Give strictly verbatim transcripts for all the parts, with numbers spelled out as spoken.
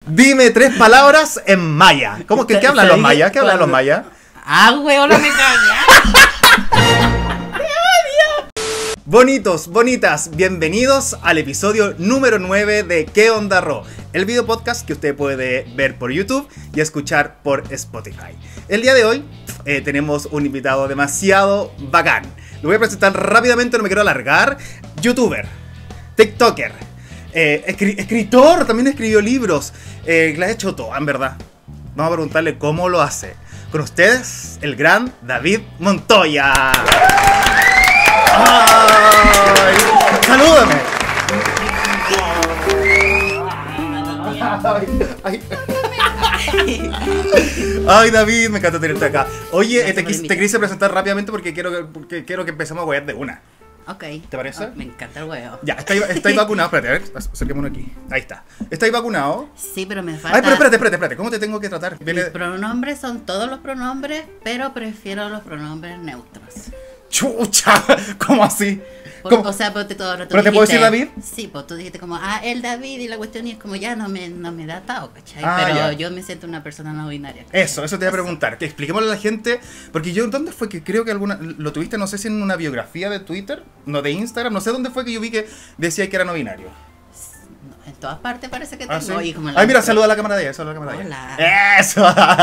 Dime tres palabras en maya. ¿Cómo que qué hablan los mayas? ¿Qué hablan los mayas? Ah, weón, me caga. Bonitos, bonitas, bienvenidos al episodio número nueve de ¿Qué onda Ro? El video podcast que usted puede ver por YouTube y escuchar por Spotify. El día de hoy eh, tenemos un invitado demasiado bacán. Lo voy a presentar rápidamente, no me quiero alargar. YouTuber, TikToker, eh, escri escritor, también escribió libros. Eh, le ha hecho todo, en verdad. Vamos a preguntarle cómo lo hace. Con ustedes, el gran David Montoya. ¡Ay! ¡Salúdame! Ay, ay. Ay, David, me encanta tenerte acá. Oye, eh, te, quise, te quise presentar rápidamente porque quiero que, porque quiero que empecemos a huear de una. Ok. ¿Te parece? Oh, me encanta el huevo. Ya, estáis, estáis vacunados. Espérate, a ver, acerquémonos aquí. Ahí está. ¿Estáis vacunados? Sí, pero me falta... Ay, pero espérate, espérate, espérate. ¿Cómo te tengo que tratar? Viene... Mis pronombres son todos los pronombres, pero prefiero los pronombres neutros. ¡Chucha! ¿Cómo así? Por, ¿Cómo? o sea, porque todo ahora tú ¿Pero te puedo decir David? Sí, pues tú dijiste como, ah, el David, y la cuestión y es como ya no me, no me da atado, ¿cachai? Ah, pero ya. yo me siento una persona no binaria. ¿cachai? Eso, eso te iba a preguntar. Que expliquémosle a la gente. Porque yo, ¿dónde fue que creo que alguna. Lo tuviste, no sé si en una biografía de Twitter, no de Instagram, no sé dónde fue que yo vi que decía que era no binario. En todas partes parece que ¿Ah, tengo sí? hijos. Me la Ay, mira, mostré. saluda a la cámara de ella, saluda a la cámara de Hola. ella. ¡Eso!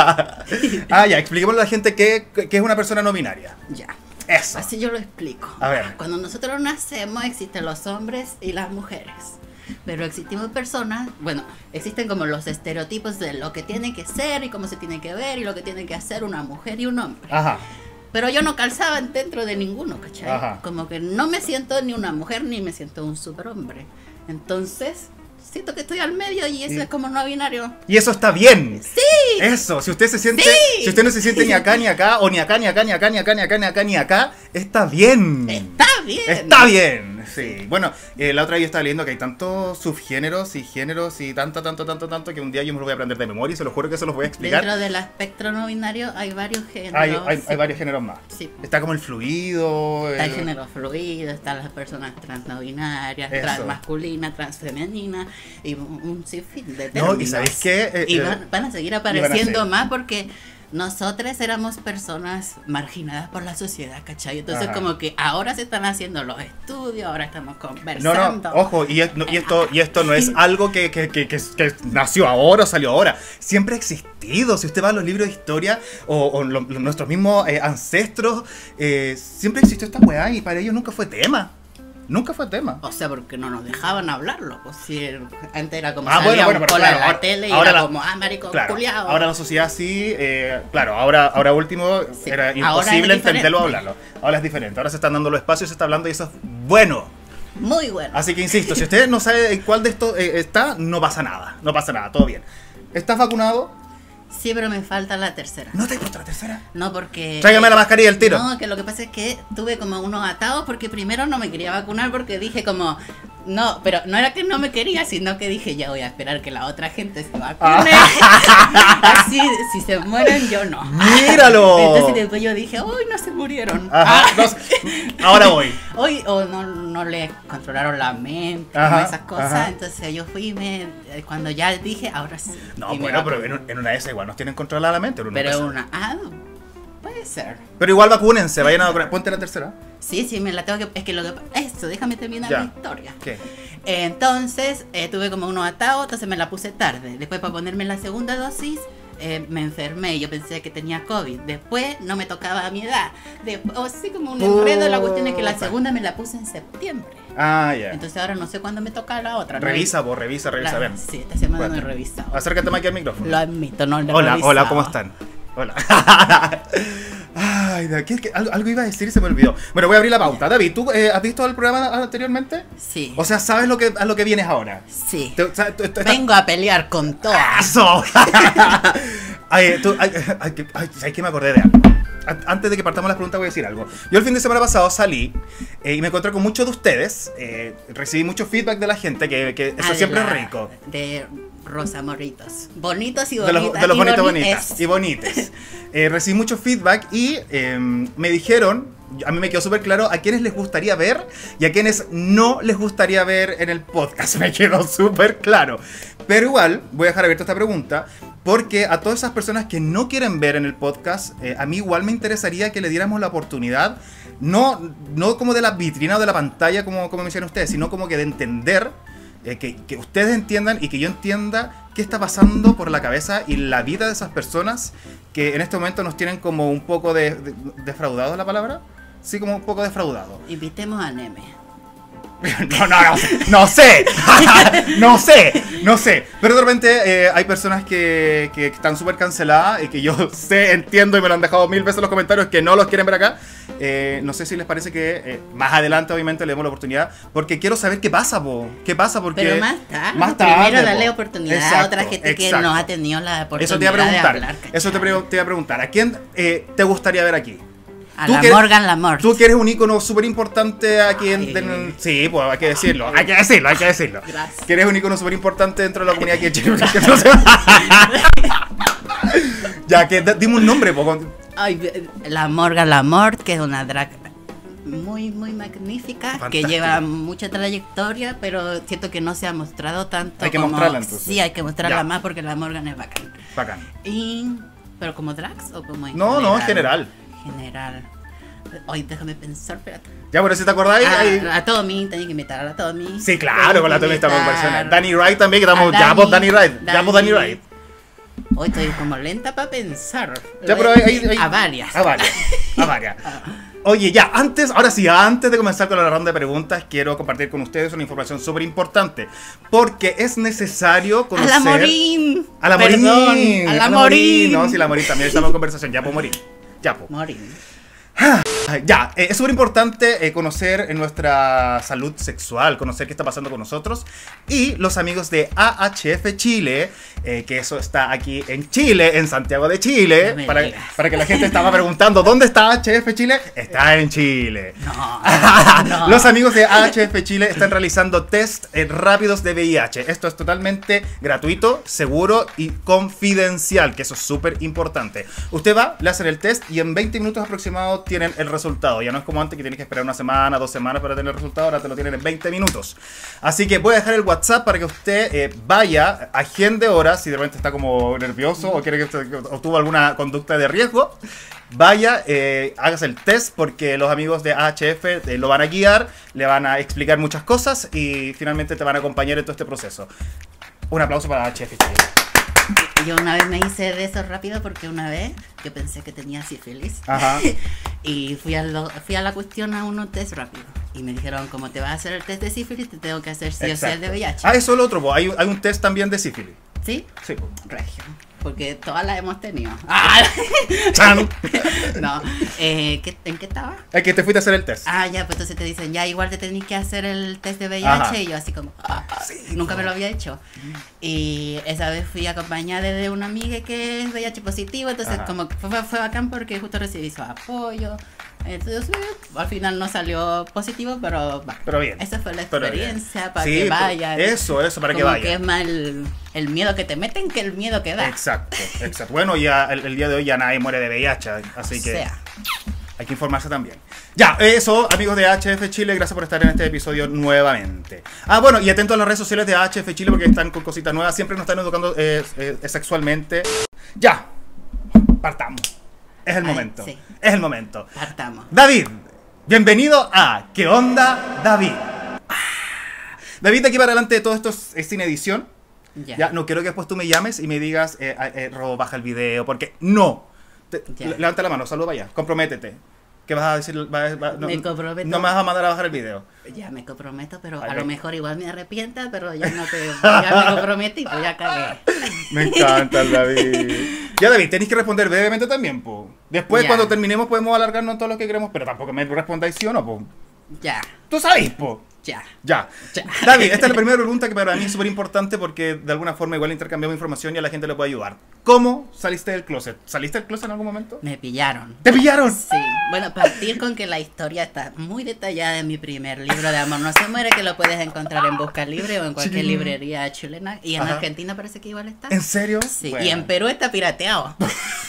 Ah, ya, expliquémosle a la gente que, que es una persona no binaria. Ya. Eso. Así yo lo explico. A ver. Cuando nosotros nacemos existen los hombres y las mujeres. Pero existimos personas, bueno, existen como los estereotipos de lo que tiene que ser y cómo se tiene que ver y lo que tiene que hacer una mujer y un hombre. Ajá. Pero yo no calzaba dentro de ninguno, ¿cachai? Ajá. Como que no me siento ni una mujer ni me siento un superhombre. Entonces, siento que estoy al medio y eso Y- es como no binario. Y eso está bien. ¡Sí! Eso, si usted se siente, Sí. si usted no se siente ni acá ni acá, o ni acá ni acá ni acá ni acá ni acá ni acá ni acá, está bien. Está bien. Está bien, sí. Bueno, eh, la otra vez yo estaba leyendo que hay tantos subgéneros y géneros y tanto, tanto, tanto, tanto que un día yo me lo voy a aprender de memoria y se lo juro que se los voy a explicar. Dentro del espectro no binario hay varios géneros. Hay, hay, sí. hay varios géneros más. Sí. Está como el fluido. Está el el- género fluido, están las personas trans no binarias, Eso. trans masculina, trans femenina y un, un sinfín de No, términos. y ¿sabéis qué? Eh, Y eh, van, van a seguir a apareciendo seguir. más porque nosotros éramos personas marginadas por la sociedad, ¿cachai? Entonces Ajá. como que ahora se están haciendo los estudios, ahora estamos No, conversando. no, ojo, y, es- no, y esto, y esto no es algo que, que, que, que- que nació ahora o salió ahora. Siempre ha existido. Si usted va a los libros de historia o, o lo- lo- nuestros mismos eh, ancestros, eh, siempre existió esta weá y para ellos nunca fue tema. Nunca fue tema. O sea, porque no nos dejaban hablarlo. Pues si antes era como Ah, salía bueno, bueno, un pero cola claro, en la ahora- tele y ahora era la- como, ah, marico, Claro, culiao. ahora la sociedad sí, eh, claro, ahora, ahora último Sí, era ahora imposible es diferente. entenderlo o hablarlo. Ahora es diferente, ahora se están dando los espacios, se está hablando y eso es bueno. Muy bueno. Así que insisto, si usted no sabe en cuál de estos eh, está, no pasa nada, no pasa nada, todo bien. ¿Estás vacunado? Sí, pero me falta la tercera. ¿No te hay puesto la tercera? No, porque... Tráigame la mascarilla al tiro. No, que lo que pasa es que tuve como unos atados porque primero no me quería vacunar porque dije como... No, pero no era que no me quería, sino que dije ya voy a esperar que la otra gente se vacune. Así, si se mueren, yo no. ¡Míralo! Entonces después yo dije, uy, no se murieron. Ajá, Ah. no sé. Ahora voy. Hoy o no, no le controlaron la mente, Ajá, esas cosas. ajá. Entonces yo fui y me... eh, Cuando ya dije, ahora sí. No, y me bueno, pero vacuné. en, un- en una de esas igual nos tienen controlada la mente. uno Pero nunca sabe. una... Ah, puede ser. Pero igual vacúnense, vayan a vacunar. Ponte la tercera. Sí, sí, me la tengo que... Es que lo que... Eso, déjame terminar Ya. la historia. ¿Qué? Entonces, eh, tuve como unos atados, entonces me la puse tarde. Después, para ponerme la segunda dosis, eh, me enfermé. Yo pensé que tenía COVID. Después, no me tocaba a mi edad. Después, o sí, como un enredo. La cuestión es que la Puta. segunda me la puse en septiembre. Ah, ya. Entonces, ahora no sé cuándo me toca la otra. ¿no? Revisa, vos, revisa, revisa, La- ven. Sí, esta semana no he Cuéntame. revisado. Acércate más aquí al micrófono. Lo admito, no lo he Hola, revisado. hola, ¿cómo están? Hola. Ay, ¿de qué- qué- algo, algo iba a decir y se me olvidó. Bueno, voy a abrir la pauta. David, ¿tú eh, has visto el programa anteriormente? Sí, O sea, ¿sabes lo que, a lo que vienes ahora? sí. Te- o sea, tú- tú- Vengo a pelear con todo. ¡Eso! Ay, tú, ay, ay, que- ay, ¿sabes qué me acordé de algo? A- Antes de que partamos las preguntas voy a decir algo. Yo el fin de semana pasado salí eh, y me encontré con muchos de ustedes. eh, recibí mucho feedback de la gente, que, que eso Ah, de siempre la- es rico. De Rosa morritos. Bonitos y De bonitas. los, de los y bonitos, bonites. bonitas y bonites. Eh, recibí mucho feedback y eh, me dijeron, a mí me quedó súper claro a quienes les gustaría ver y a quienes no les gustaría ver en el podcast. Me quedó súper claro. Pero igual, voy a dejar abierta esta pregunta, porque a todas esas personas que no quieren ver en el podcast, eh, a mí igual me interesaría que le diéramos la oportunidad, no, no como de la vitrina o de la pantalla, como, como mencionan ustedes, sino como que de entender, eh, que, que ustedes entiendan y que yo entienda qué está pasando por la cabeza y la vida de esas personas que en este momento nos tienen como un poco de, de, defraudado, ¿la palabra? Sí, como un poco defraudado. Invitemos a Neme. No, no, no, no sé, no sé, no sé. Pero de repente eh, hay personas que, que están súper canceladas y que yo sé, entiendo y me lo han dejado mil veces en los comentarios que no los quieren ver acá. Eh, no sé si les parece que eh, más adelante obviamente le demos la oportunidad, porque quiero saber qué pasa, po. ¿Qué pasa? Porque Pero más tarde, más tarde, primero po. darle oportunidad Exacto, a otra gente que exacto. no ha tenido la oportunidad Eso te iba a preguntar, de hablar. eso te, pre te iba a preguntar. ¿A quién eh, te gustaría ver aquí? A Tú la que eres- Morgan Lamort. Tú que eres un ícono súper importante aquí en, Ay. en- Sí, pues hay que decirlo, hay que decirlo, hay que decirlo. Gracias. Que eres un ícono súper importante dentro de la comunidad aquí en Chile. Que no sé- Ya, que d- dime un nombre, po, con- Ay, la Morgan Lamort, que es una drag muy, muy magnífica, Fantástica. que lleva mucha trayectoria, pero siento que no se ha mostrado tanto. Hay que como- mostrarla, entonces. Sí, hay que mostrarla Ya. más porque la Morgan es bacán. Bacán. Y, ¿pero como drags o como en No, no, en general. General. Hoy déjame pensar, espérate. Ya, pero si te acordáis. A, ahí- a Tommy, tenía que invitar a la Tommy. Sí, claro, con la Tommy estamos invitar conversando. Danny Wright también, que estamos. a Ya, pues Danny Wright. Ya, pues Danny Dani. Wright. Hoy estoy como lenta para pensar. Ya, pero hay- hay- hay- A varias. A varias. A varias. Oye, ya, antes, ahora sí, antes de comenzar con la ronda de preguntas, quiero compartir con ustedes una información súper importante. Porque es necesario A conocer. la Morín. A la Morín. Perdón, a la Morín. No, sí, la Morín también estamos en conversación. Ya, pues Morín. Ya, pues. Morín. Ya, eh, es súper importante eh, conocer en nuestra salud sexual, conocer qué está pasando con nosotros. Y los amigos de A H F Chile, eh, que eso está aquí en Chile, en Santiago de Chile. No me Para, digas. para que la gente estaba preguntando, ¿dónde está A H F Chile? Está en Chile. No, no. Los amigos de A H F Chile están realizando test eh, rápidos de V I H. Esto es totalmente gratuito, seguro y confidencial, que eso es súper importante. Usted va, le hacen el test y en veinte minutos aproximados tienen el resultado. Ya no es como antes que tienes que esperar una semana, dos semanas para tener el resultado, ahora te lo tienen en veinte minutos. Así que voy a dejar el WhatsApp para que usted eh, vaya, agende horas, si de repente está como nervioso o quiere que usted o tuvo alguna conducta de riesgo. Vaya, eh, hágase el test porque los amigos de A H F eh, lo van a guiar, le van a explicar muchas cosas y finalmente te van a acompañar en todo este proceso. Un aplauso para A H F Chile. Yo una vez me hice de eso rápido porque una vez yo pensé que tenía sífilis. Ajá. Y fui a, lo- fui a la cuestión a unos test rápido. Y me dijeron, como te vas a hacer el test de sífilis, te tengo que hacer sí o sí el de V I H. Ah, eso es lo otro, po. Hay, hay un test también de sífilis. ¿Sí? Sí, po. Regio. Porque todas las hemos tenido. Ah, ¡Chan! no. Eh, ¿qué- ¿En qué estaba? Es que te fuiste a hacer el test. Ah, ya, pues entonces te dicen, ya igual te tenés que hacer el test de V I H. Ajá. Y yo así como, ah, nunca me lo había hecho. Y esa vez fui acompañada de una amiga que es V I H positivo. Entonces Ajá. como que fue, fue bacán porque justo recibí su apoyo. Entonces eh, al final no salió positivo, pero va. Pero bien. Esa fue la Pero bien. experiencia para Sí, que po. vayan. Eso, eso, para que Como vayan. que es más el, el miedo que te meten que el miedo que da. Exacto, exacto. Bueno, ya el, el día de hoy ya nadie muere de V I H, así O que sea. hay que informarse también. Ya, eso, amigos de A H F Chile, gracias por estar en este episodio nuevamente. Ah, bueno, y atento a las redes sociales de A H F Chile porque están con cositas nuevas, siempre nos están educando eh, eh, sexualmente. Ya, partamos. Es el Ay, momento. sí. Es el momento. Partamos. David, bienvenido a ¿Qué onda, David? Ah. David, de aquí para adelante todo esto es, es sin edición. Ya. Ya, no quiero que después tú me llames y me digas, eh, eh, Ro, baja el video, porque no. Te- Ya. le- levanta la mano, saluda para allá, comprométete. ¿Qué vas a decir? Va- va- no, Me comprometo. no me vas a mandar a bajar el video. Ya me comprometo, pero Ok. a lo mejor igual me arrepienta, pero ya no te. Ya me comprometí, pues ya cagué. Me encanta el David. Ya, David, tenéis que responder brevemente también, po. Después, Ya. cuando terminemos, podemos alargarnos todo lo que queremos, pero tampoco me respondáis sí o no, po. Ya. Tú sabes, po. Ya. Ya. Ya. David, esta es la primera pregunta que para mí es súper importante porque de alguna forma igual intercambiamos información y a la gente le puede ayudar. ¿Cómo saliste del closet? ¿Saliste del closet en algún momento? Me pillaron. ¿Te pillaron? Sí. Bueno, partir con que la historia está muy detallada en mi primer libro de Amor No Se Muere, que lo puedes encontrar en Busca Libre o en cualquier Sí. librería chilena. Y en Ajá. Argentina parece que igual está. ¿En serio? Sí. Bueno. Y en Perú está pirateado.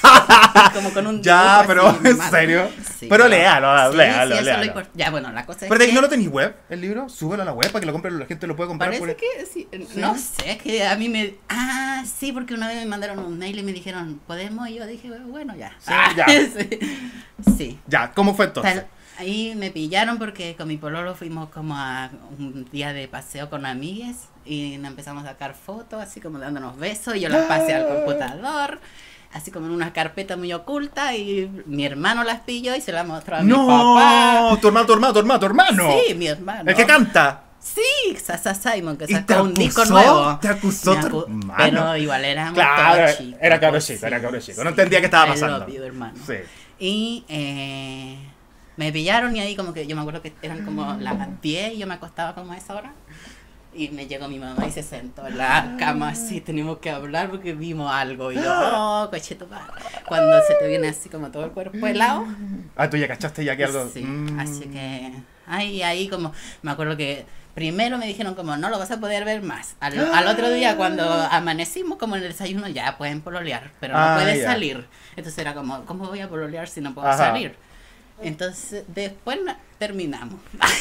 Como con un Ya, dibujo pero así ¿en mal. serio? Sí, Pero no. léalo, Sí, léalo, sí, eso léalo. lo import- Ya, bueno, la cosa es ¿Pero de que ahí no lo tenéis web, el libro? Súbelo a la web para que lo compre, la gente lo puede comprar. parece por... que sí. No sé, es que a mí me... Ah, sí, porque una vez me mandaron un mail y me dijeron, ¿podemos? Y yo dije, bueno, ya. Sí, Ah, ya. sí. Sí. Ya, ¿cómo fue entonces? Pero ahí me pillaron porque con mi pololo fuimos como a un día de paseo con amigues y nos empezamos a sacar fotos así como dándonos besos y yo las pasé al computador así como en una carpeta muy oculta y mi hermano las pilló y se las mostró a mi papá. ¡No! Tu hermano, tu hermano, tu hermano, tu hermano. Sí, mi hermano. El que canta. Sí, Sasa Simon, que ¿Y te sacó un disco acusó? nuevo. ¿Te acusó Me tu acu- hermano? Pero igual era muy Claro, chico, era cabro pues, chico, sí, era cabro chico. No sí. entendía qué estaba I pasando. love you, hermano. Sí. Y eh, me pillaron y ahí como que yo me acuerdo que eran como las diez y yo me acostaba como a esa hora. Y me llegó mi mamá y se sentó en la cama así, tenemos que hablar porque vimos algo. Y yo, oh, coche tu padre. Cuando se te viene así como todo el cuerpo helado. Ah, tú ya cachaste ya que algo... Sí, Mm. así que ahí, ahí como, me acuerdo que primero me dijeron como, no lo vas a poder ver más. Al, al otro día cuando amanecimos como en el desayuno, ya pueden pololear, pero no Ah, puedes ya. salir. Entonces era como, ¿cómo voy a pololear si no puedo Ajá. salir? Entonces después na- terminamos.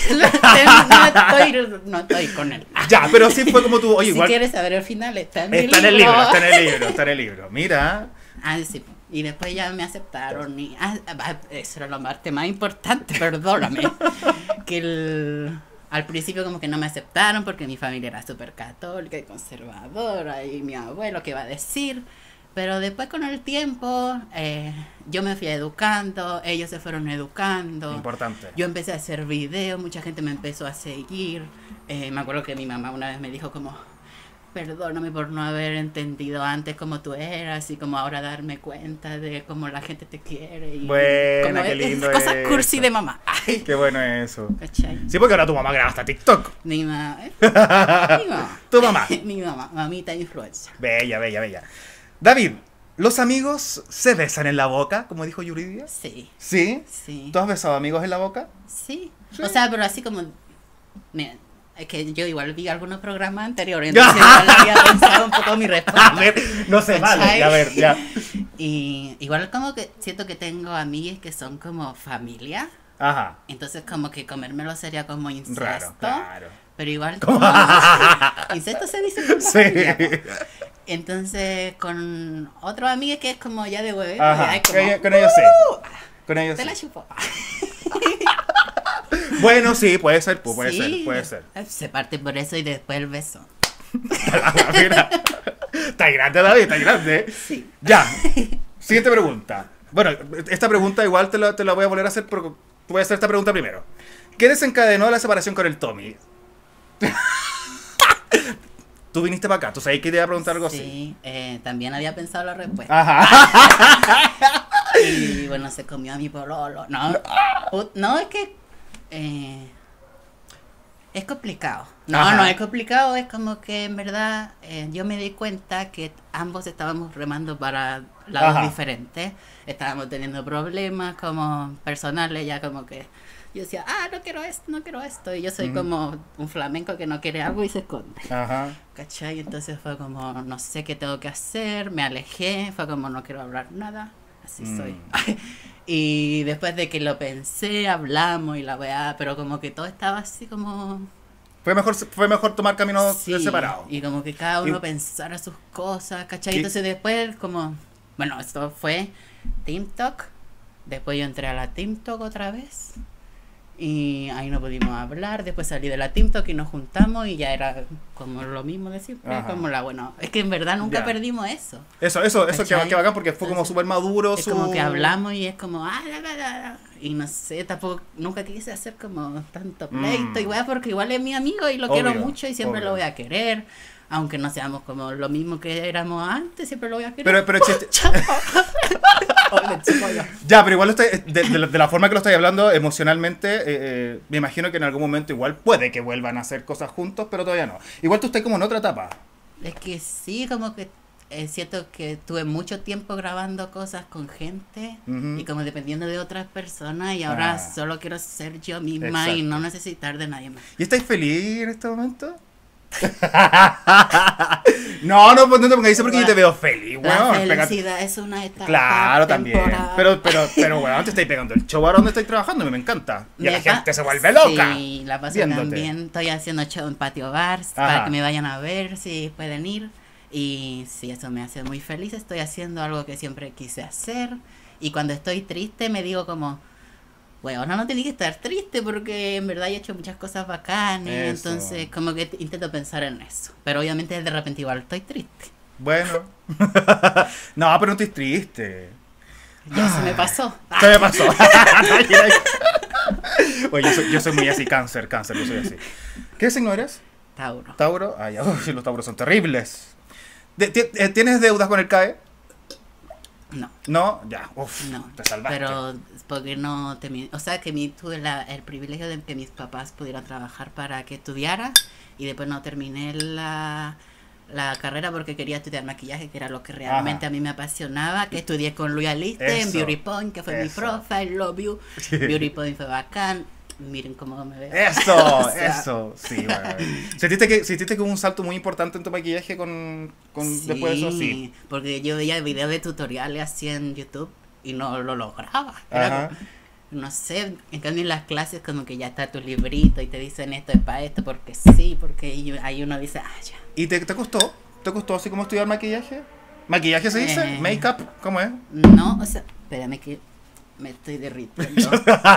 no, estoy, no estoy con él. Ya, pero sí fue como tú... Oye, Si igual... quieres saber el final, está en mi Está en el libro, está en el libro, está en el libro. Mira... Ah, sí. Y después ya me aceptaron y ah, ah, eso era la parte más importante, perdóname. Que el, al principio como que no me aceptaron porque mi familia era súper católica y conservadora y mi abuelo qué iba a decir. Pero después con el tiempo eh, yo me fui educando, ellos se fueron educando. Importante. Yo empecé a hacer videos, mucha gente me empezó a seguir. Eh, me acuerdo que mi mamá una vez me dijo como, perdóname por no haber entendido antes cómo tú eras y como ahora darme cuenta de cómo la gente te quiere. Y Buena, como qué es- lindo cosas eso. cursi de mamá. Ay, Qué bueno eso. ¿cachai? Sí, porque ahora tu mamá graba hasta TikTok. Mi mamá, ¿eh? Mi mamá. Tu mamá. Mi mamá, mamita influencer. Bella, bella, bella. David, ¿los amigos se besan en la boca, como dijo Yuridia? Sí, ¿Sí? sí, ¿Tú has besado amigos en la boca? sí. Sí. O sea, pero así como... Mira, es que yo igual vi algunos programas anteriores, entonces igual había pensado un poco mi respuesta. A ver, no se vale. ¿Cachai? A ver, ya. Y igual como que siento que tengo amigas que son como familia, Ajá. entonces como que comérmelo sería como incesto. Raro, claro. Pero igual ¿Cómo? como... Incesto se dice como Sí. familia, po. Entonces con otros amigos que es como ya de hueve, Ajá. ya es como, Con ellos- con ellos sí. Con ellos te la sí. chupo. Bueno, sí, puede ser, pu- puede Sí, ser, puede ser. Se parte por eso y después el beso. Mira. Está grande, David, está grande. Sí. Ya. Siguiente pregunta. Bueno, esta pregunta igual te la, te la voy a volver a hacer, pero voy a hacer esta pregunta primero. ¿Qué desencadenó la separación con el Tommy? Tú viniste para acá, tú sabes que te iba a preguntar algo así. Sí, eh, también había pensado la respuesta. Ajá. Y bueno, se comió a mi pololo. No, Ut- no es que eh, es complicado. No, Ajá. no es complicado, es como que en verdad eh, yo me di cuenta que ambos estábamos remando para lados Ajá. diferentes. Estábamos teniendo problemas como personales, ya como que yo decía, ah, no quiero esto, no quiero esto. Y yo soy Ujú. como un flamenco que no quiere algo y se esconde. Ajá. ¿Cachai? Entonces fue como, no sé qué tengo que hacer, me alejé, fue como, no quiero hablar nada, así Mm. soy. Y después de que lo pensé, hablamos y la weá, pero como que todo estaba así como... Fue mejor, fue mejor tomar caminos sí, separados. y como que cada uno Y- pensara sus cosas, ¿cachai? Y- Entonces después como, bueno, esto fue TikTok, después yo entré a la TikTok otra vez. Y ahí no pudimos hablar, después salí de la TikTok y nos juntamos y ya era como lo mismo de siempre, Ajá. como la bueno, es que en verdad nunca Ya. perdimos eso. Eso, eso, eso que, ¿Cachai? que bacán porque fue como Entonces, súper maduro. Es su... como que hablamos y es como, ah, la, la, la, la. Y no sé, tampoco, nunca quise hacer como tanto pleito, Mm. igual porque igual es mi amigo y lo Obvio, quiero mucho y siempre obvio. lo voy a querer. Aunque no seamos como lo mismo que éramos antes, siempre lo voy a querer. Pero, pero existe... Ya, pero igual lo estoy- de, de la- de la forma que lo estoy hablando emocionalmente, eh, eh, me imagino que en algún momento igual puede que vuelvan a hacer cosas juntos, pero todavía no. Igual tú estás como en otra etapa. Es que sí, como que es cierto que tuve mucho tiempo grabando cosas con gente Ujú. y como dependiendo de otras personas y ahora Ah. solo quiero ser yo misma y Exacto. no necesitar de nadie más. ¿Y estáis feliz en este momento? no, no, pues no te pongas eso porque yo te veo feliz, La weón. Pega- felicidad es una etapa Claro, también. temporal. Pero, pero, pero, weón, te estáis pegando el show ahora donde estáis trabajando, me encanta. Y Me la pa- gente se vuelve loca. Sí, la paso viéndote. también. Estoy haciendo show en Patio Bars Ajá. para que me vayan a ver si pueden ir. Y sí, eso me hace muy feliz. Estoy haciendo algo que siempre quise hacer. Y cuando estoy triste me digo como, bueno, no tenía que estar triste porque en verdad he hecho muchas cosas bacanas. Eso. Entonces como que t- intento pensar en eso. Pero obviamente de repente igual estoy triste. Bueno. no, pero no estoy triste. Ya se me pasó. Se me pasó. Oye, yo soy, yo soy muy así, cáncer, cáncer, yo soy así. ¿Qué signo eres? Tauro. ¿Tauro? Ay, uy, los tauros son terribles. De- ti- eh, ¿Tienes deudas con el C A E? No. No, ya, uff, No, te salvaste. pero porque no te mi- o sea que mi, tuve la, el privilegio de que mis papás pudieran trabajar para que estudiara y después no terminé la, la carrera porque quería estudiar maquillaje, que era lo que realmente Ajá. a mí me apasionaba, que estudié con Luis Aliste en Eso, Beauty Point, que fue mi eso. profe, I love you. Beauty Point fue bacán. Miren cómo me veo. Eso, O sea, eso, sí, bueno. ¿Sentiste que, ¿Sentiste que hubo un salto muy importante en tu maquillaje con, con después de eso? Sí. Porque yo veía videos de tutoriales así en YouTube y no lo lograba. Era Ajá. como- no sé, en cambio en las clases como que ya está tu librito y te dicen esto es para esto porque sí, porque y ahí uno dice, ah, ya. ¿Y te, te costó? ¿Te costó así como estudiar maquillaje? ¿Maquillaje se dice? Eh. ¿Make-up? ¿Cómo es? No, o sea, espérame que me estoy derritiendo.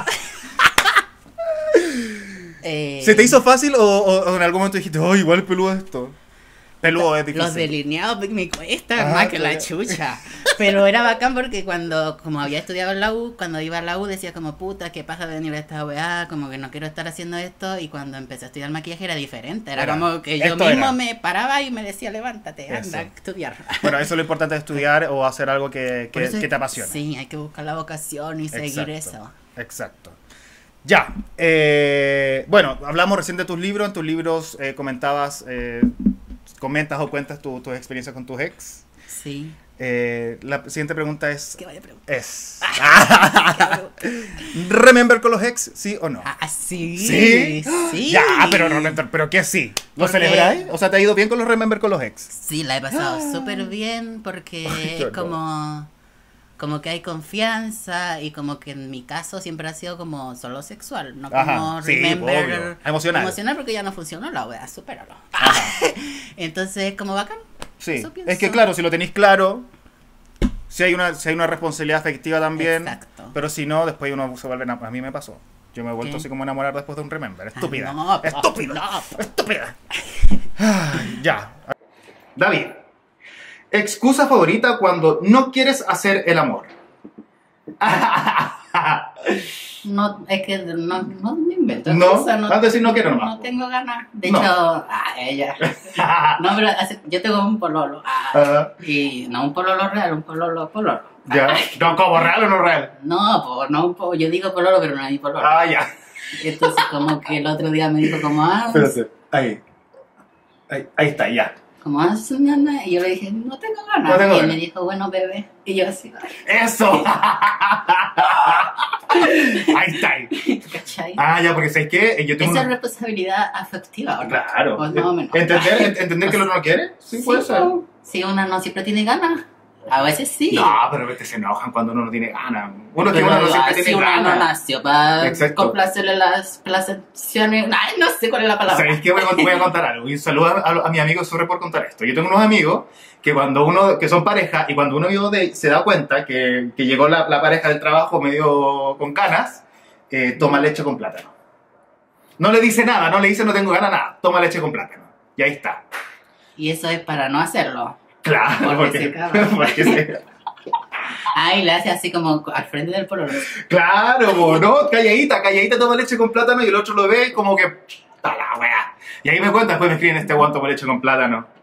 Eh, ¿Se te hizo fácil o, o- o en algún momento dijiste, oh, igual peludo esto? Peludo es difícil. Los delineados me cuestan Ah, más que sí. la chucha. Pero era bacán porque cuando, como había estudiado en la U, cuando iba a la U decía como puta, qué paja venir a esta weá, como que no quiero estar haciendo esto. Y cuando empecé a estudiar maquillaje era diferente. Era, Era, como que yo esto mismo era. me paraba y me decía, levántate, anda Eso. a estudiar. Bueno, eso es lo importante de estudiar o hacer algo que, Por que, eso- que te apasione. Sí, hay que buscar la vocación y seguir Exacto, eso. Exacto. Ya. eh, bueno, hablamos recién de tus libros. En tus libros eh, comentabas, eh, comentas o cuentas tu- tus experiencias con tus ex. Sí. Eh, la siguiente pregunta es... ¿Qué vaya a preguntar? Es... ¿Qué vaya a preguntar? ¿Remember con los ex? ¿Sí o no? Ah, sí. ¿Sí? Sí. Ya, pero remember, ¿pero qué sí? ¿Lo Porque- celebráis? O sea, ¿te ha ido bien con los remember con los ex? Sí, la he pasado súper bien porque Ay, es yo no. como, como que hay confianza y como que en mi caso siempre ha sido como solo sexual, no Ajá, como sí, remember obvio. Emocional. emocional porque ya no funcionó la wea, supéralo. Ajá. Entonces, como bacán. Sí, Eso pienso. es que claro, si lo tenéis claro, si hay una, si hay una responsabilidad afectiva también, Exacto. pero si no, después uno se vuelve, enam- a mí me pasó, yo me he vuelto ¿Qué? así como a enamorar después de un remember, estúpida, Ah, no, po, estúpida, no, po. estúpida. Ay, ya. David, excusa favorita cuando no quieres hacer el amor. No, es que no, no me invento. No, cosas, vas a decir no quiero nomás. No tengo ganas. De No. hecho, ah, ella. No, pero hace- yo tengo un pololo. ah, Ajá. y no un pololo real, un pololo pololo. Ya, no, como real o no real. No, po, no un po, yo digo pololo, pero no hay pololo. Ah, ya. Entonces, como que el otro día me dijo, como, ah, Espérate, ahí. Ahí, ahí está, ya. como, ah, nana. Y yo le dije, no tengo ganas. No tengo y él ganas. me dijo, bueno, bebé. Y yo así, ¡Eso! Ahí está. Ahí. ¿cachai? Ah, ya, porque ¿sabes qué? Yo tengo Esa es una... responsabilidad afectiva, ¿o no? Claro. Pues más o menos. ¿Entender, ent- ¿Entender que el otro no quiere? Sí, puede ser. po. Sí, una no siempre tiene ganas. A veces sí. No, pero a veces se enojan cuando uno no tiene ganas. Uno que Pero uno no siempre así tiene uno no ganas. nació para Exacto. complacerle las placenciones. Ay, no sé cuál es la palabra. ¿Sabéis qué? Voy a, voy a contar algo. Y un saludo a, a, a mi amigo Sorre por contar esto. Yo tengo unos amigos que cuando uno, que son pareja, y cuando uno vivo de, se da cuenta que, que llegó la, la pareja del trabajo medio con ganas, eh, toma leche con plátano. No le dice nada, no le dice no tengo ganas, nada. Toma leche con plátano. Y ahí está. Y eso es para no hacerlo. Claro, Porque porque, se caga. porque se- Ay, le hace así como al frente del pololo. Claro, bo, ¿no? Calladita, calladita toma leche con plátano y el otro lo ve como que... ¡Ta la wea! Y ahí me cuentas, después me escriben este guanto con leche con plátano.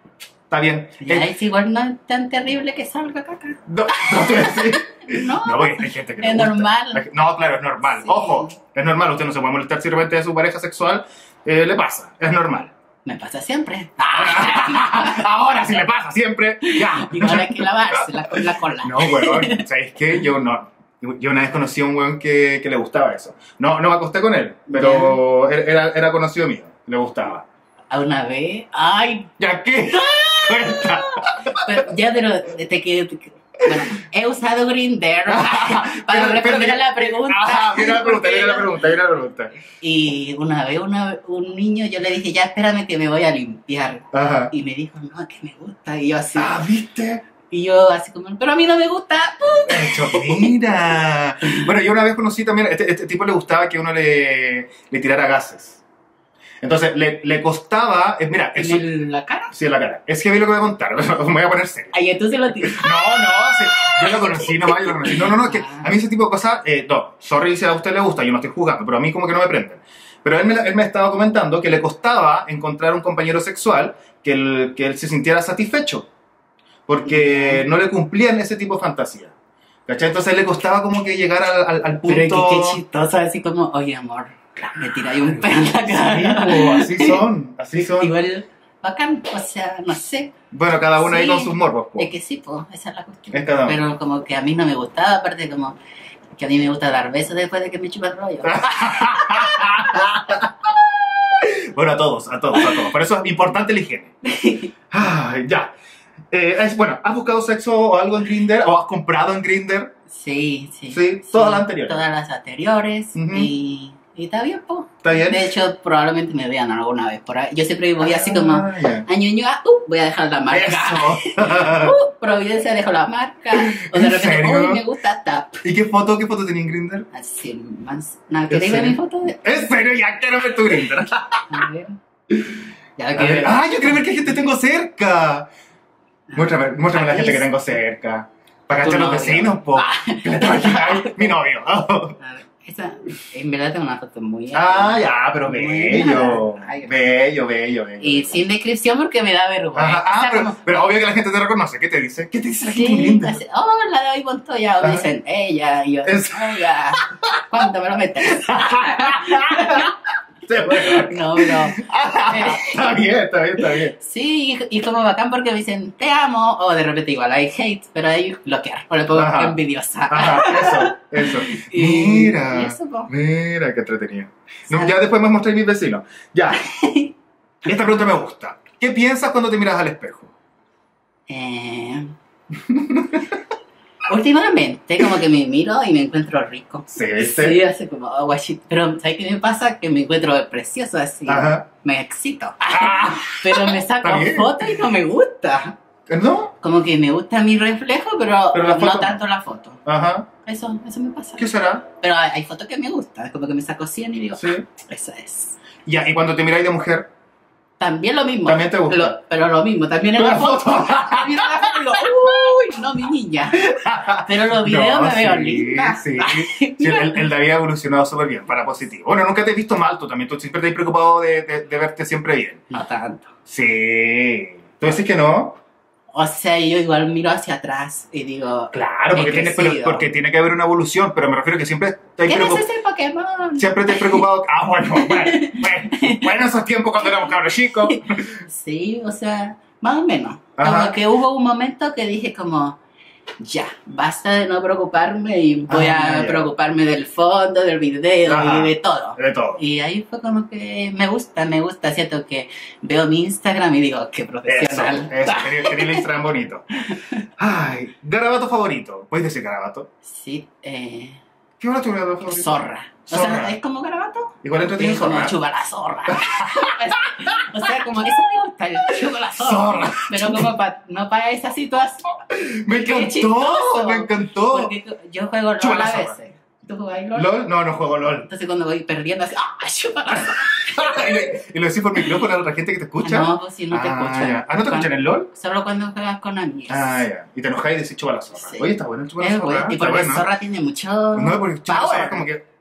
está bien. Ya Eh, es igual no es tan terrible que salga caca. no, no te voy a decir. No, No, porque hay gente que le es gusta. normal. No, claro, es normal. Sí. Ojo, es normal. Usted no se puede molestar si de repente a su pareja sexual eh, le pasa. Es normal. Me pasa siempre. Ahora sí le pasa siempre. Ya. Igual hay que lavarse la, con la cola. No, weón. ¿Sabes qué? Yo no. Yo una vez conocí a un weón que, que le gustaba eso. No, no me acosté con él, pero era, era conocido mío. Le gustaba. A una vez. Ay, ¿Ya qué? Cuenta. pero ya pero de que. de que- Bueno, he usado Grindr para Pero- responder pero- a la pregunta. Ajá, mira la pregunta, mira la pregunta, mira la pregunta. Y una vez una, un niño, yo le dije, ya espérame que me voy a limpiar. Ajá. Y me dijo, no, es que me gusta. Y yo así, Ah, ¿viste? y yo así como, pero a mí no me gusta. Hecho, mira. Bueno, yo una vez conocí también, este, este tipo le gustaba que uno le, le tirara gases. Entonces, le, le costaba, eh, mira, eso, En el- la cara. sí, en la cara. Es que vi lo que voy a contar, me voy a poner serio. Ay, entonces lo tiré. No, no, sí, yo lo conocí nomás, yo lo conocí. No, no, no, es que a mí ese tipo de cosas, eh, no, sorry si a usted le gusta, yo no estoy jugando, pero a mí como que no me prenden. Pero él me, él me estaba comentando que le costaba encontrar un compañero sexual que él, que él se sintiera satisfecho, porque no le cumplían ese tipo de fantasía. ¿Cachai? Entonces a él le costaba como que llegar al, al, al punto... Pero qué, qué chistoso, así como, oye amor, me tiráis un pelo en la Sí, cara. po, así son, así son. Igual, bacán, o sea, no sé. Bueno, cada uno ahí Sí. con sus morros, po. Es que sí, pues, esa es la cuestión. Es cada uno. Pero como que a mí no me gustaba, aparte como que a mí me gusta dar besos después de que me chupa el rollo. Bueno, a todos, a todos, a todos. Por eso es importante la higiene. Ay, ya. Eh, es, bueno, ¿has buscado sexo o algo en Grindr? ¿O has comprado en Grindr? Sí, sí. Sí, todas las anteriores. Todas las anteriores. Ujú. y, y está bien, pues. ¿Está bien? De hecho, probablemente me vean alguna vez por ahí. Yo siempre voy así como, Ah, ya. a Ñuñoa, uh, voy a dejar la marca. Eso. Uh, Providencia, dejo la marca. O de ¿En repente, serio? uy, me gusta tap. ¿Y qué foto, qué foto tenía en Grindr? Así, más. Nada, ¿En ¿queréis ver serio? mi foto? De- ¿En serio? Ya quiero ver tu Grindr. A ver. Ya A que ver. ¡Ah, yo quiero ver qué gente tengo cerca! Muéstrame, muéstrame la Aquí gente que es- tengo cerca. Para Tu cachar los novio. vecinos, po. ¿Qué le tengo aquí? Ay, mi novio. A ver, esa, en verdad tengo una foto muy... Ah, ya, pero Muy bello. buena. Ay, Bello, bello, bello. Y sin descripción porque me da vergüenza. Ajá, ah, O sea, pero, como- pero obvio que la gente te reconoce. ¿Qué te dice? ¿Qué te dice la gente Sí, linda? así, oh, la de hoy Montoya, o Ajá. dicen ella, y yo, Es- oiga, ¿cuánto me lo metes? Sí, bueno. No, pero Está bien, está bien, está bien. sí, y, y como bacán porque me dicen te amo, o de repente igual hay hate, pero hay bloquear, o le pongo Ajá. envidiosa. Ajá, eso, eso. Y- Mira, y eso, po. mira, qué entretenido. No, ¿Sabes? ya después me mostré a mis vecinos. Ya. Esta pregunta me gusta. ¿Qué piensas cuando te miras al espejo? Eh, últimamente como que me miro y me encuentro rico. Sí, ¿viste? Sí, así como, oh, guachito. Pero ¿sabes qué me pasa? Que me encuentro precioso así. Ajá. Me excito. Ah, Pero me saco Está bien. fotos y no me gusta. ¿no? Como que me gusta mi reflejo, pero, Pero la no foto- tanto la foto. Ajá. Eso, eso me pasa. ¿Qué será? Pero hay, hay fotos que me gustan. Como que me saco cien y digo, Sí. ah, esa es. Ya, y cuando te miráis de mujer, También lo mismo. ¿También te gusta? Lo- pero lo mismo, también en Pero la la foto. foto. También en la foto digo, uy, no, mi niña. Pero los videos No, me veo sí, linda. Sí, sí, el, el David ha evolucionado súper bien, para positivo. Bueno, nunca te he visto mal tú también, tú siempre te has preocupado de, de, de verte siempre bien. No tanto. Sí. ¿Tú dices que no? O sea, yo igual miro hacia atrás y digo, Claro, porque he tiene, crecido. pero- porque tiene que haber una evolución, pero me refiero que siempre te has ¿quién es preocupado. ese Pokémon? Siempre te has preocupado. Ah, bueno, bueno, bueno, bueno, esos tiempos cuando éramos cabros chicos. Sí, o sea, más o menos. Ajá. Como que hubo un momento que dije como, ya, basta de no preocuparme y voy Ah, a ya. preocuparme del fondo, del video Ajá. y de todo. De todo. Y ahí fue como que me gusta, me gusta, siento que veo mi Instagram y digo, qué Eso, profesional. eso, quería, quería el Instagram bonito. Ay, garabato favorito. ¿Puedes decir garabato? Sí, eh, ¿Qué era tu garabato favorito? zorra. O Zorra. sea, es como garabato. Igual entretenido Es como zorra. chupa la zorra. O sea, como eso me gusta, el chupa la zorra. Zorra. Pero como pa, no para esa situación. Me Qué encantó, chistoso. me encantó. Porque yo juego LOL Chupa la a zorra. veces. ¿Tú jugáis LOL? ¿LOL? No, no juego LOL. Entonces cuando voy perdiendo así, ¡ah, chupa la zorra! y, lo, y lo decís por micrófono a la otra gente que te escucha. No, pues si no te ah, escuchan. ya. Ah, ¿no te escuchan en LOL? Solo cuando juegas con amigas. Ah, ya. Y te enojáis y decís chupa la zorra. Sí. Oye, está bueno el chupa la Es zorra. bueno, y está porque bueno. Zorra tiene mucho No, porque chupa la zorra power. es como que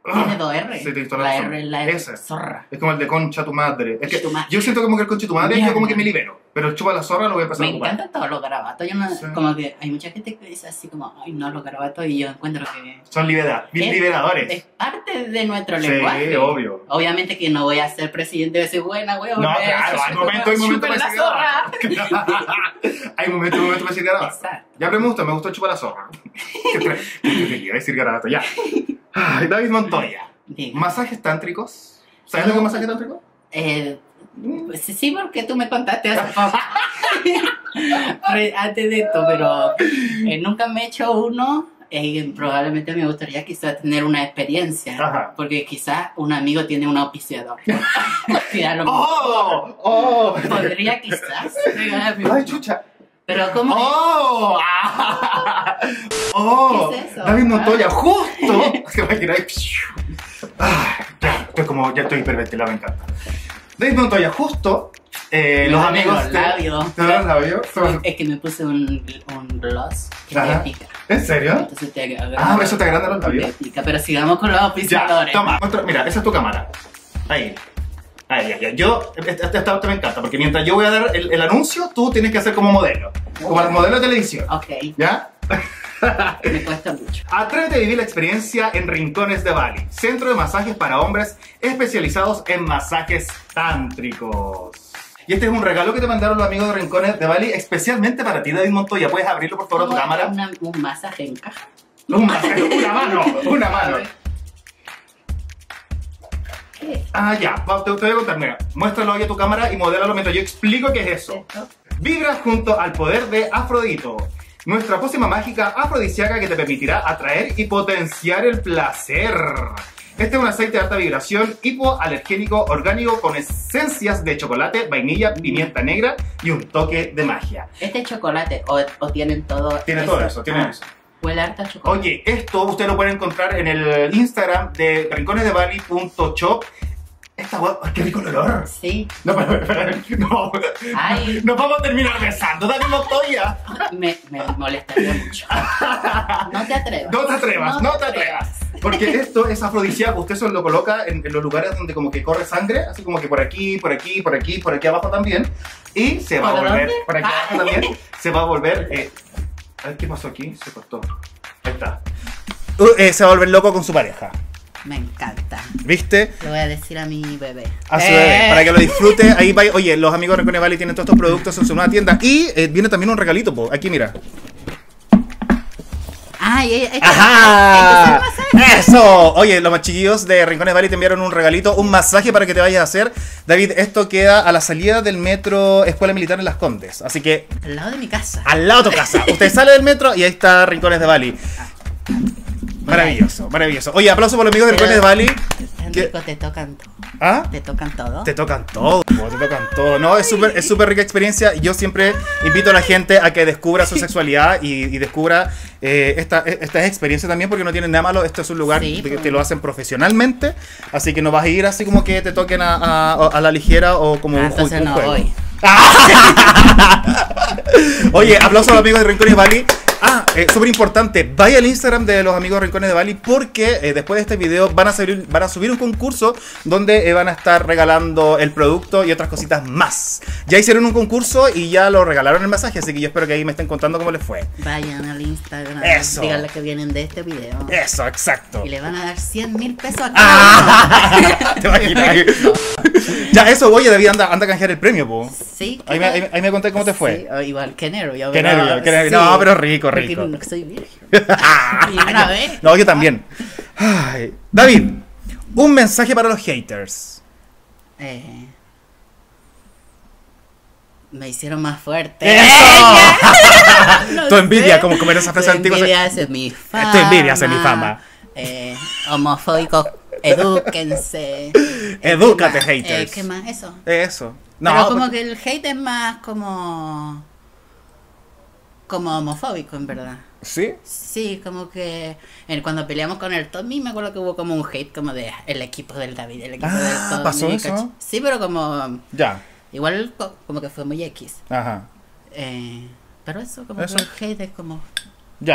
Tiene dos R. Sí, tienes toda la razón. R es la R. Ese. Zorra. Es como el de concha tu madre. Es que Tu madre. yo siento como que el concha tu madre Mierda. yo como que me libero. Pero el chupa la zorra lo voy a pasar Me a ocupar. encantan todos los garabatos. Yo no, Sí. como que hay mucha gente que dice así como, ay no, los garabatos, y yo encuentro que Son libera Es- liberadores. es parte de nuestro Sí, lenguaje. obvio. Obviamente que no voy a ser presidente de ese buena, güey. No, claro, hay momentos, hay momentos para la decir zorra. garabato. Hay momentos, hay momentos para decir garabato. Exacto. Ya, pero me gusta, me gustó el chupa la zorra. Qué tra- qué iba a decir garabato, ya. Ay, David Montoya. Diga. ¿Masajes tántricos? ¿Sabes lo que es un masaje tántrico? Eh, pues sí, porque tú me contaste hace poco. Re- Antes de esto, pero eh, nunca me he hecho uno. Eh, probablemente me gustaría quizás tener una experiencia. Ajá. Porque quizás un amigo tiene un auspiciador. Que a lo mejor ¡Oh! ¡Oh! podría quizás regalarme ¡Ay, uno. chucha! Pero como... ¡Oh! ¡Ah! ¡Oh! ¿Qué es eso? David Montoya, justo. Se va a girar y... Ah, ya, estoy como, ya estoy hiperventilado, me encanta. David Montoya, justo. Eh, Me los duelen amigos. los de- labios. ¿Te duelen los labios? Son- Es que me puse un, un gloss que Ajá. te pica. ¿En serio? Entonces te agranda. Ah, ¿eso te agranda los labios? Te pica, pero sigamos con los Ya, auspiciadores. toma, muestra- mira, esa es tu cámara. Ahí. Ahí, ya, ya. Yo, esta, esta, esta me encanta, porque mientras yo voy a dar el, el anuncio, tú tienes que hacer como modelo. Como el modelo de televisión. Ok, ¿Ya? me cuesta mucho. Atrévete a vivir la experiencia en Rincones de Bali, centro de masajes para hombres especializados en masajes tántricos. Y este es un regalo que te mandaron los amigos de Rincones de Bali, especialmente para ti, David Montoya. ¿Puedes abrirlo, por favor, a tu Como cámara? una- un masaje en caja. Un masaje, una mano, una mano. ¿Qué? Ah, ya, va, te, te voy a contar, mira, muéstralo ahí a tu cámara y modélalo mientras yo explico qué es eso. ¿Esto? Vibra junto al poder de Afrodito, nuestra pócima mágica afrodisíaca que te permitirá atraer y potenciar el placer. Este es un aceite de alta vibración hipoalergénico orgánico con esencias de chocolate, vainilla, pimienta negra y un toque de magia. Este chocolate, o, o tienen todo. Tiene todo eso, tiene Ah, eso. Huele harta a chocolate. Oye, esto usted lo puede encontrar en el Instagram de rinconesdebali punto shop. Esta guapa, qué rico el olor. Sí. No, pero, pero, no. Ay. Nos vamos a terminar besando, David Montoya. Me, me molestaría mucho. No te atrevas. No te atrevas, no te atrevas. Porque esto es afrodisíaco, usted se lo coloca en, en los lugares donde como que corre sangre, así como que por aquí, por aquí, por aquí, por aquí abajo también. Y se va a ¿Por volver, dónde? por aquí Ah. abajo también, se va a volver... Eh, a ver qué pasó aquí, se cortó. Ahí está. se va a volver loco con su pareja. Me encanta. ¿Viste? Le voy a decir a mi bebé. A su Eh. bebé, para que lo disfrute. Ahí va, oye, los amigos de Rincones Valley tienen todos estos productos en su nueva tienda. Y eh, viene también un regalito, po. Aquí mira. Ay, eh, este- ¡Ajá! este es el masaje. ¡Eso! Oye, los chiquillos de Rincones Valley te enviaron un regalito, un masaje para que te vayas a hacer. David, esto queda a la salida del metro Escuela Militar en Las Condes. Así que, Al lado de mi casa. al lado de tu casa. Usted sale del metro y ahí está Rincones de Bali. Maravilloso, maravilloso. Oye, aplauso por los amigos de Rincones de Bali. ¿Qué? Enrico, te tocan todo. ¿Ah? Te tocan todo. Te tocan todo, po, te tocan todo. No, es súper es súper rica experiencia. Yo siempre invito a la gente a que descubra su sexualidad y, y descubra eh, esta, esta experiencia también, porque no tiene nada malo. Esto es un lugar Sí, que pues. te lo hacen profesionalmente, así que no vas a ir así como que te toquen a, a, a la ligera o como Ah, un, ju- entonces un no juego. voy. Oye, aplausos a los amigos de Rincones Bali. Ah, eh, súper importante, vaya al Instagram de los amigos de Rincones de Bali, porque eh, después de este video van a, subir, van a subir un concurso donde eh, van a estar regalando el producto y otras cositas más. Ya hicieron un concurso y ya lo regalaron el masaje, así que yo espero que ahí me estén contando cómo les fue. Vayan al Instagram. Eso. Díganle que vienen de este video. Eso, exacto. Y le van a dar cien mil pesos a cada Ah, ¿te imaginas? Ya, eso, oye, David, anda, anda a canjear el premio, po. uno. Sí. Ahí me, ahí, ahí me conté cómo te fue. Sí, o igual que nervio. Qué pero- nervio, qué nervio. sí, No, pero rico, porque rico. no soy virgen. Y una vez. No, yo también. Ay, David, un mensaje para los haters. Eh, me hicieron más fuerte. ¡Eso! Tu envidia, como comer esa frase Tu antigua. envidia hace mi fama. Tu envidia hace mi fama. Eh, homofóbicos, edúquense. Edúcate, ¿Qué más? haters. Eh, ¿Qué más? Eso. Eso. No, Pero como porque- que el hate es más como... Como homofóbico, en verdad. ¿Sí? Sí, como que eh, cuando peleamos con el Tommy, me acuerdo que hubo como un hate como de el equipo del David, el equipo Ah, del Tommy. ¿pasó eso? ¿cach? Sí, pero como... Ya. Igual co- como que fue muy X. Ajá. Eh, pero eso, como Eso. que el hate es como... Ya.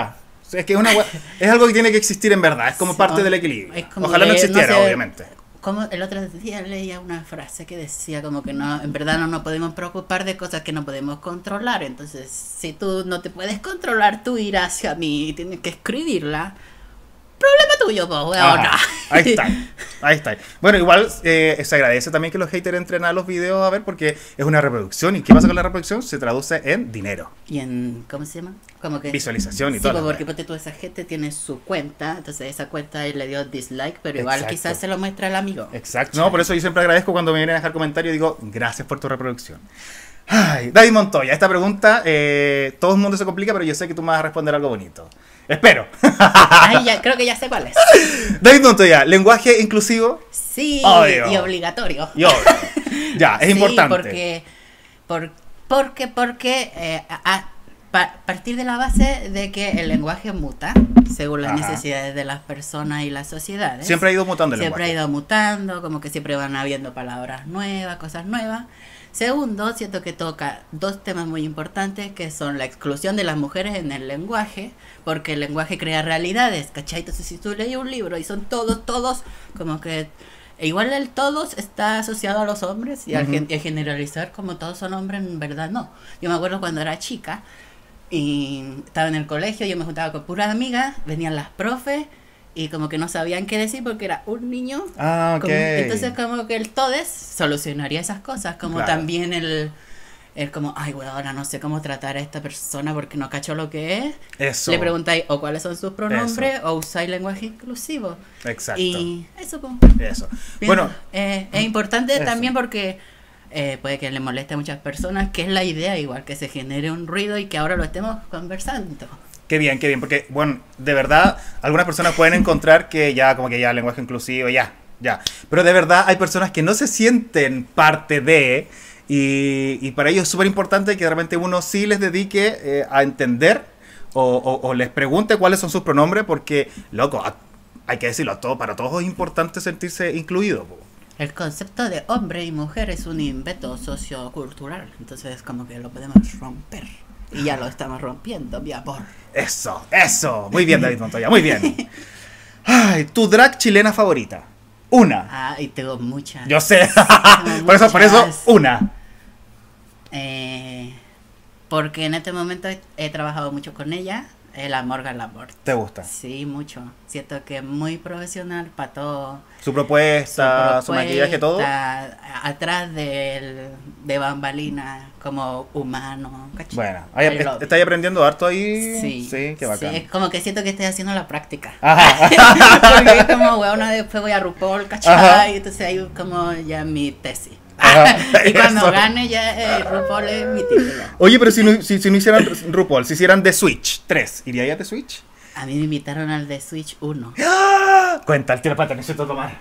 Es que es, una, es algo que tiene que existir en verdad, es como Sí, parte o- del equilibrio. es como Ojalá no que, existiera, no sé, obviamente. Como el otro día leía una frase que decía como que no, en verdad no nos podemos preocupar de cosas que no podemos controlar. Entonces, si tú no te puedes controlar tu ira hacia mí y tienes que escribirla, problema tuyo, pues, weona. Ajá, ahí está, ahí está. Bueno, igual eh, se agradece también que los haters entren a los videos a ver porque es una reproducción. ¿Y qué pasa con la reproducción? Se traduce en dinero, Y en, ¿cómo se llama? Como que visualización y sí, todo. pues, porque ponte tú, esa gente tiene su cuenta, entonces esa cuenta él le dio dislike, pero igual Exacto. quizás se lo muestra el amigo. Exacto. No, por eso yo siempre agradezco cuando me vienen a dejar comentarios y digo, gracias por tu reproducción. Ay, David Montoya, esta pregunta, eh, todo el mundo se complica, pero yo sé que tú me vas a responder algo bonito. Espero. Ay, ya, creo que ya sé cuál es. David Montoya, lenguaje inclusivo. Sí, Obvio. y obligatorio. Y obvio. Ya, es Sí, importante. porque, por, porque, porque eh, a, a pa- partir de la base de que el lenguaje muta según las Ajá. necesidades de las personas y las sociedades. Siempre ha ido mutando el Siempre ha lenguaje. ido mutando, como que siempre van habiendo palabras nuevas, cosas nuevas. Segundo, siento que toca dos temas muy importantes que son la exclusión de las mujeres en el lenguaje, porque el lenguaje crea realidades, ¿cachai? Entonces si tú lees un libro y son todos, todos, como que e igual el todos está asociado a los hombres y al Ujú. gen- y al generalizar como todos son hombres, en verdad no. Yo me acuerdo cuando era chica y estaba en el colegio, yo me juntaba con puras amigas, venían las profes y como que no sabían qué decir porque era un niño. Ah, ok. Como- entonces como que el todes solucionaría esas cosas, como Claro. también el, el como, ay, bueno, ahora no sé cómo tratar a esta persona porque no cacho lo que es. Eso. Le preguntáis o cuáles son sus pronombres o usáis lenguaje inclusivo. Exacto. Y eso, pues. Eso. Bien, Bueno, eh, es importante eso. también porque eh, puede que le moleste a muchas personas, que es la idea, igual que se genere un ruido y que ahora lo estemos conversando. qué bien, qué bien, porque, bueno, de verdad, algunas personas pueden encontrar que ya, como que ya lenguaje inclusivo, ya, ya. Pero de verdad hay personas que no se sienten parte de, y, y para ellos es súper importante que de repente uno sí les dedique eh, a entender o, o- o les pregunte cuáles son sus pronombres, porque, loco, a- hay que decirlo, a todo, para todos es importante sentirse incluido. Po. El concepto de hombre y mujer es un invento sociocultural, entonces como que lo podemos romper. Y ya lo estamos rompiendo, mi amor. Eso, eso. Muy bien, David Montoya, muy bien. Ay, tu drag chilena favorita. Una. Ah, y tengo muchas. Yo sé. Tengo por eso, por eso, muchas. una. Eh, porque en este momento he, he trabajado mucho con ella, eh, la Morgan Laporte. ¿Te gusta? Sí, mucho. Siento que es muy profesional para todo. Su propuesta, su, maquillaje, todo. propuesta, Atrás del, de bambalina, como humano. ¿cachai? Bueno, ahí, I love it. ¿estáis aprendiendo harto ahí? Sí, Sí, qué bacán. sí, es como que siento que estoy haciendo la práctica. Ajá. Porque es como, weona, después voy a RuPaul, Ajá. ¿cachai? Entonces ahí como ya mi tesis. Ajá, Y cuando eso. gane ya eh, RuPaul es mi título. Oye, pero si no, si, si no hicieran RuPaul, si hicieran The Switch tres, ¿iría a The Switch? A mí me invitaron al de Switch uno. ¡Ah! Cuenta, el tiro pata, necesito tomar.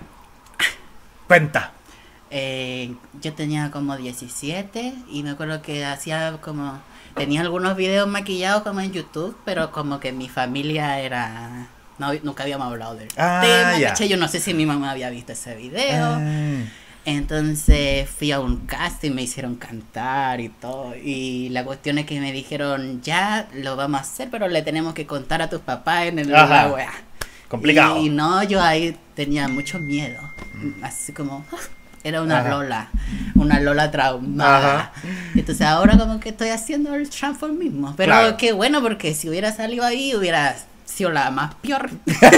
Cuenta. Eh, yo tenía como diecisiete y me acuerdo que hacía como... Tenía algunos videos maquillados como en YouTube, pero como que mi familia era... No, nunca habíamos hablado del Ah, tema, ya. ¿cachai? Yo no sé si mi mamá había visto ese video. Ah. Entonces fui a un casting, me hicieron cantar y todo. Y la cuestión es que me dijeron, ya lo vamos a hacer, pero le tenemos que contar a tus papás en el Ajá. lugar, weá. Complicado. Y no, yo ahí tenía mucho miedo. Así como, ¡ah! Era una Ajá. Lola, una Lola traumada. Ajá. Entonces ahora como que estoy haciendo el transformismo. Pero Claro. qué bueno, porque si hubiera salido ahí hubiera sido la más peor.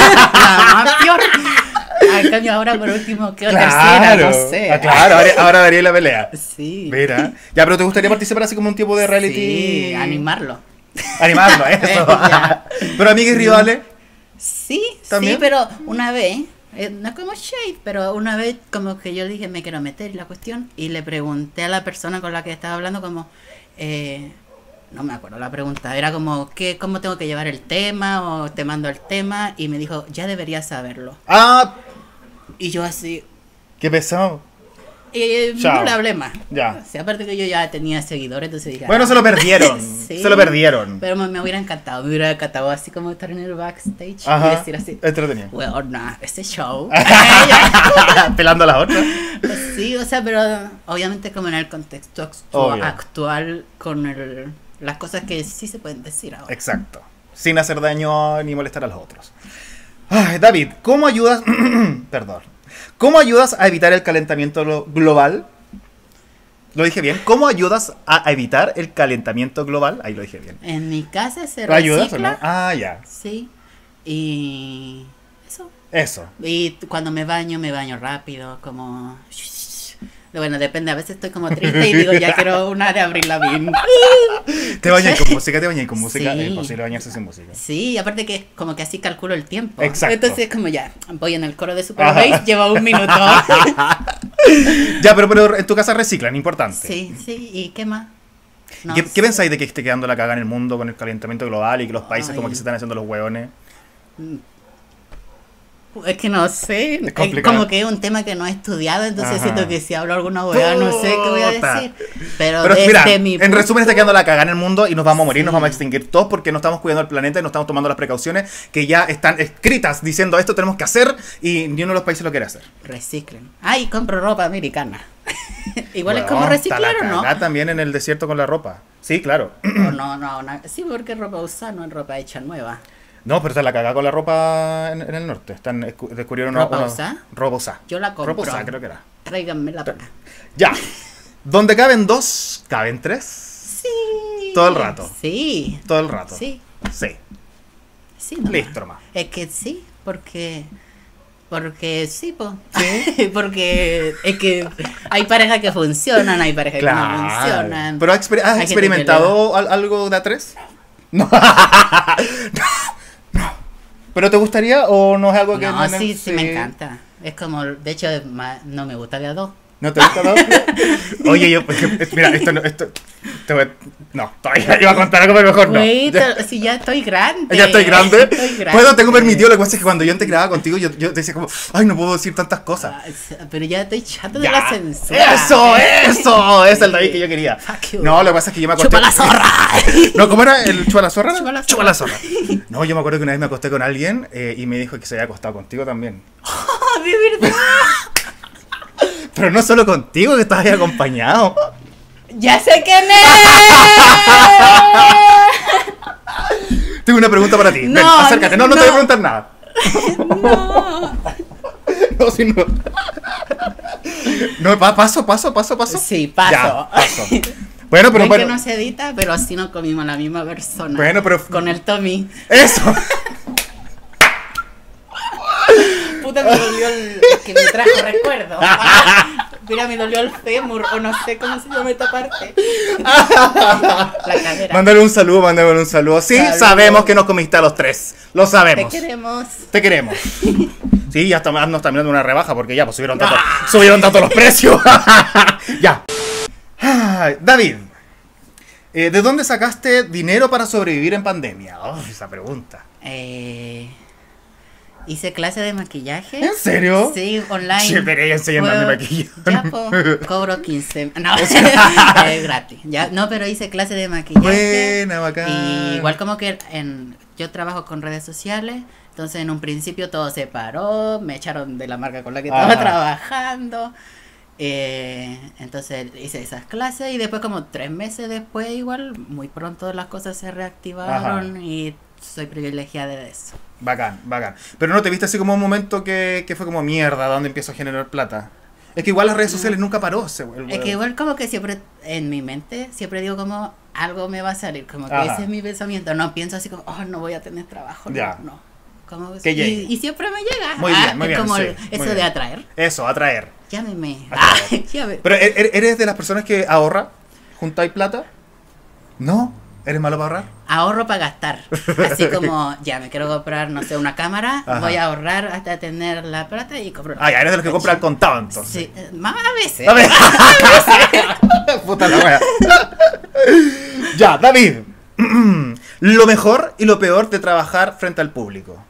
La más peor. En cambio ahora por último quedo tercera, no sé. Ah, claro, ahora, ahora daría la pelea. Sí. Mira. Ya, pero ¿te gustaría participar así como un tipo de reality? Sí, animarlo. Animarlo, eso. Ya. Pero amigas y rivales. Sí, ¿También? sí, pero una vez, eh, no es como shade, pero una vez como que yo dije me quiero meter en la cuestión y le pregunté a la persona con la que estaba hablando como, eh, no me acuerdo la pregunta, era como, ¿qué, ¿cómo tengo que llevar el tema o te mando el tema? Y me dijo, ya deberías saberlo. Ah, Y yo así, qué pesado. eh, Chao. no le hablé más. Ya. O sea, aparte que yo ya tenía seguidores, entonces dije, Bueno, ah, se lo perdieron. sí. Se lo perdieron. Pero me, me hubiera encantado, me hubiera encantado así como estar en el backstage y Ajá. decir así, Entretenido. well, nah, ese show. Pelando a las otras. Sí, o sea, pero obviamente como en el contexto actu- Obvio. actual con el, las cosas que sí se pueden decir ahora. Exacto. sin hacer daño ni molestar a los otros. Ay, David, ¿cómo ayudas? Perdón. ¿Cómo ayudas a evitar el calentamiento glo- global? ¿Lo dije bien? ¿Cómo ayudas a evitar el calentamiento global? Ahí lo dije bien. En mi casa se ¿Lo ayudas o recicla. no? Ah, ya. Sí. Y eso. Eso. Y cuando me baño, me baño rápido, como... Bueno, depende, a veces estoy como triste y digo, ya quiero una de Avril Lavigne. ¿Te bañas con música? ¿Te bañas con música? Sí. Es imposible bañarse sin música. Sí, aparte que como que así calculo el tiempo. Exacto. Entonces como ya, voy en el coro de Super Ajá. Bass, llevo un minuto. Ya, pero, pero en tu casa reciclan, importante. Sí, sí, ¿y qué más? No ¿Qué, sé. ¿Qué pensáis de que esté quedando la caga en el mundo con el calentamiento global y que los países Ay. como que se están haciendo los hueones? Es que no sé, Es es complicado. como que es un tema que no he estudiado, entonces Ajá. siento que si hablo alguna hueá no sé qué voy a Puta. decir. Pero, Pero desde mira, mi en punto- resumen está quedando la caga en el mundo y nos vamos a morir, Sí. nos vamos a extinguir todos porque no estamos cuidando el planeta y no estamos tomando las precauciones que ya están escritas diciendo esto tenemos que hacer y ni uno de los países lo quiere hacer. reciclen. Ay, compro ropa americana. Igual es Bueno, como está la reciclar, ¿o no? cagá también en el desierto con la ropa. Sí, claro. O no, no, no. Sí, porque es ropa usada, no es ropa hecha nueva. No, pero está la cagada con la ropa en, en el norte. Están escu- descubrieron ¿Ropa unos- usada? Ropa usada. Yo la compro. Ropa usada, creo que era. Tráiganme la plata. Ya. Donde caben dos, caben tres. Sí. Todo el rato. Sí. Todo el rato. Sí. Sí. Sí, nomás. Listo, nomás. Es que sí, porque... Porque sí, po. ¿Sí? Porque es que hay parejas que funcionan, hay parejas que no funcionan. ¿Pero has, exper- has Hay gente experimentado al- algo de A tres? No. no. No. ¿Pero te gustaría o no es algo que... No, sí, sí, me encanta. Es como, de hecho, es más- no me gusta de a dos. ¿No te gusta dos? Oye, yo, pues, mira, esto no, esto, te voy a- no, todavía iba a contar algo, pero mejor no. Güey, Ya, te- si ya estoy grande. ya estoy grande. Estoy grande. Puedo, tengo permitido, lo que pasa es que cuando yo antes grababa contigo, yo, yo decía como, ay, no puedo decir tantas cosas. Ah, es- Pero ya estoy chato de Ya. la censura. Eso, eso, es el David que yo quería. Fuck you. No, lo que pasa es que yo me acosté. ¡Chupa la zorra! No, ¿cómo era? ¿El chupa la zorra? Chupa la zorra. Chupa la zorra. No, yo me acuerdo que una vez me acosté con alguien eh, y me dijo que se había acostado contigo también. ¡Oh, de verdad! Pero no solo contigo, que estabas ahí acompañado. ¡Ya sé quién es! Tengo una pregunta para ti. Ven, No, acércate. No, no, te voy a preguntar nada. No. No, si no. No, pa- paso, paso, paso, paso. Sí, paso. Ya, paso. Bueno, pero Ven bueno. que no se edita, pero así no comimos la misma persona. Bueno, pero. Con el Tommy. Eso. Puta, me dolió el... es que me trajo recuerdo. Mira, me dolió el fémur, o no sé cómo se llama esta parte. La cadera. Mándale un saludo, mándale un saludo. Sí, Saludo. sabemos que nos comiste a los tres. Lo Te sabemos. queremos. Te queremos. Sí, ya está- nos están dando una rebaja porque ya pues, subieron tanto, subieron tanto los precios. Ya. Ay, David, eh, ¿de dónde sacaste dinero para sobrevivir en pandemia? Oh, esa pregunta. Eh, hice clase de maquillaje. ¿En serio? Sí, online. Che, pero ella enseñando Fue- a maquillar. Ya, po, cobro quince. No, es gratis. Ya, no, pero hice clase de maquillaje. Buena, bacán. Y igual como que en, yo trabajo con redes sociales, entonces en un principio todo se paró, me echaron de la marca con la que estaba Ajá. trabajando. Eh, entonces hice esas clases y después como tres meses después igual, muy pronto las cosas se reactivaron. Ajá. Y soy privilegiada de eso. Bacán, bacán. Pero no te viste así como un momento que, que fue como mierda, ¿dónde empiezo a generar plata? Es que igual las redes sociales nunca paró. Se, el- Es que igual como que siempre en mi mente siempre digo como algo me va a salir, como que Ajá. ese es mi pensamiento, no pienso así como, oh, no voy a tener trabajo, no, Ya. no. Como, Que y, llegue. y siempre me llega. Muy Ah, bien, muy es bien, como sí, el- muy eso bien. de atraer. Eso, atraer. Llámeme. Atraer. Ah, llame- Pero ¿e- e- ¿eres de las personas que ahorra? ¿Juntáis plata? ¿No? ¿Eres malo para ahorrar? Ahorro para gastar. Así como, ya me quiero comprar, no sé, una cámara, Ajá. voy a ahorrar hasta tener la plata y compro la Ah, ya eres de los que compra al contado entonces. Sí, eh, más a veces. A ver. Puta la wea. Ya, David. Lo mejor y lo peor de trabajar frente al público.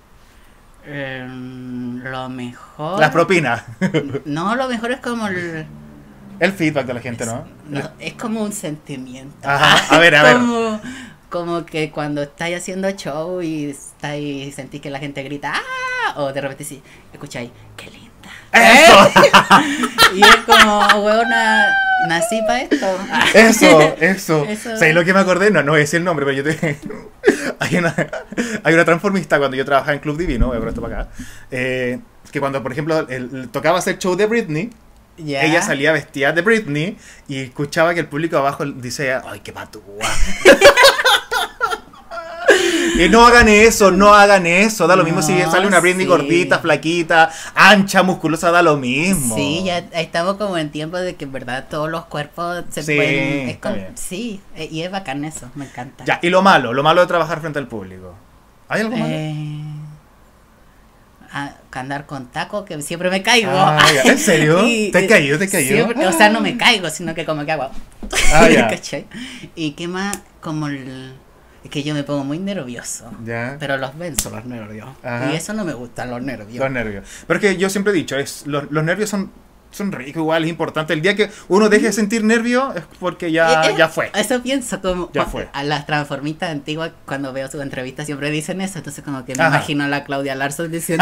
Em, lo mejor. Las propinas. No, lo mejor es como el. El feedback de la gente, ¿no? No, es como un sentimiento. Ajá, a ver, a ver. Como, como que cuando estáis haciendo show y estáis, sentís que la gente grita ¡ah! O de repente sí, escucháis, ¡qué linda! ¡Eso! Y es como, huevona, nací para esto. Eso, eso. Eso. ¿Sabes lo que me acordé? No, no voy a decir el nombre, pero yo te... hay, una, hay una transformista cuando yo trabajaba en Club Divino, voy a poner esto para acá, eh, que cuando, por ejemplo, el, el, tocaba hacer show de Britney, yeah. ella salía vestida de Britney y escuchaba que el público abajo dice, ¡ay, qué patúa! Y no hagan eso, no hagan eso. Da lo no, mismo si sale una Britney sí. gordita, flaquita, ancha, musculosa, da lo mismo. Sí, ya estamos como en tiempo de que en verdad todos los cuerpos se sí, pueden... Es como, sí, y es bacán eso, me encanta. Ya, y lo malo, lo malo de trabajar frente al público. ¿Hay algo malo? Eh, a, andar con taco, que siempre me caigo. Ah, ¿en serio? Y, ¿Te has caído? ¿Te has caído? Siempre, o sea, no me caigo, sino que como que hago... Ah, ya. Y qué más, como el... Es que yo me pongo muy nervioso. ¿Ya? Pero los venzo los nervios. Ajá. Y eso no me gusta, los nervios. Los nervios. Pero es que yo siempre he dicho, es, los, los nervios son, son ricos igual, es importante. El día que uno deje de sentir nervios es porque ya, eh, ya fue. Eso pienso, como ya fue. A las transformistas antiguas, cuando veo sus entrevistas, siempre dicen eso. Entonces como que me Ajá. imagino a la Claudia Larson diciendo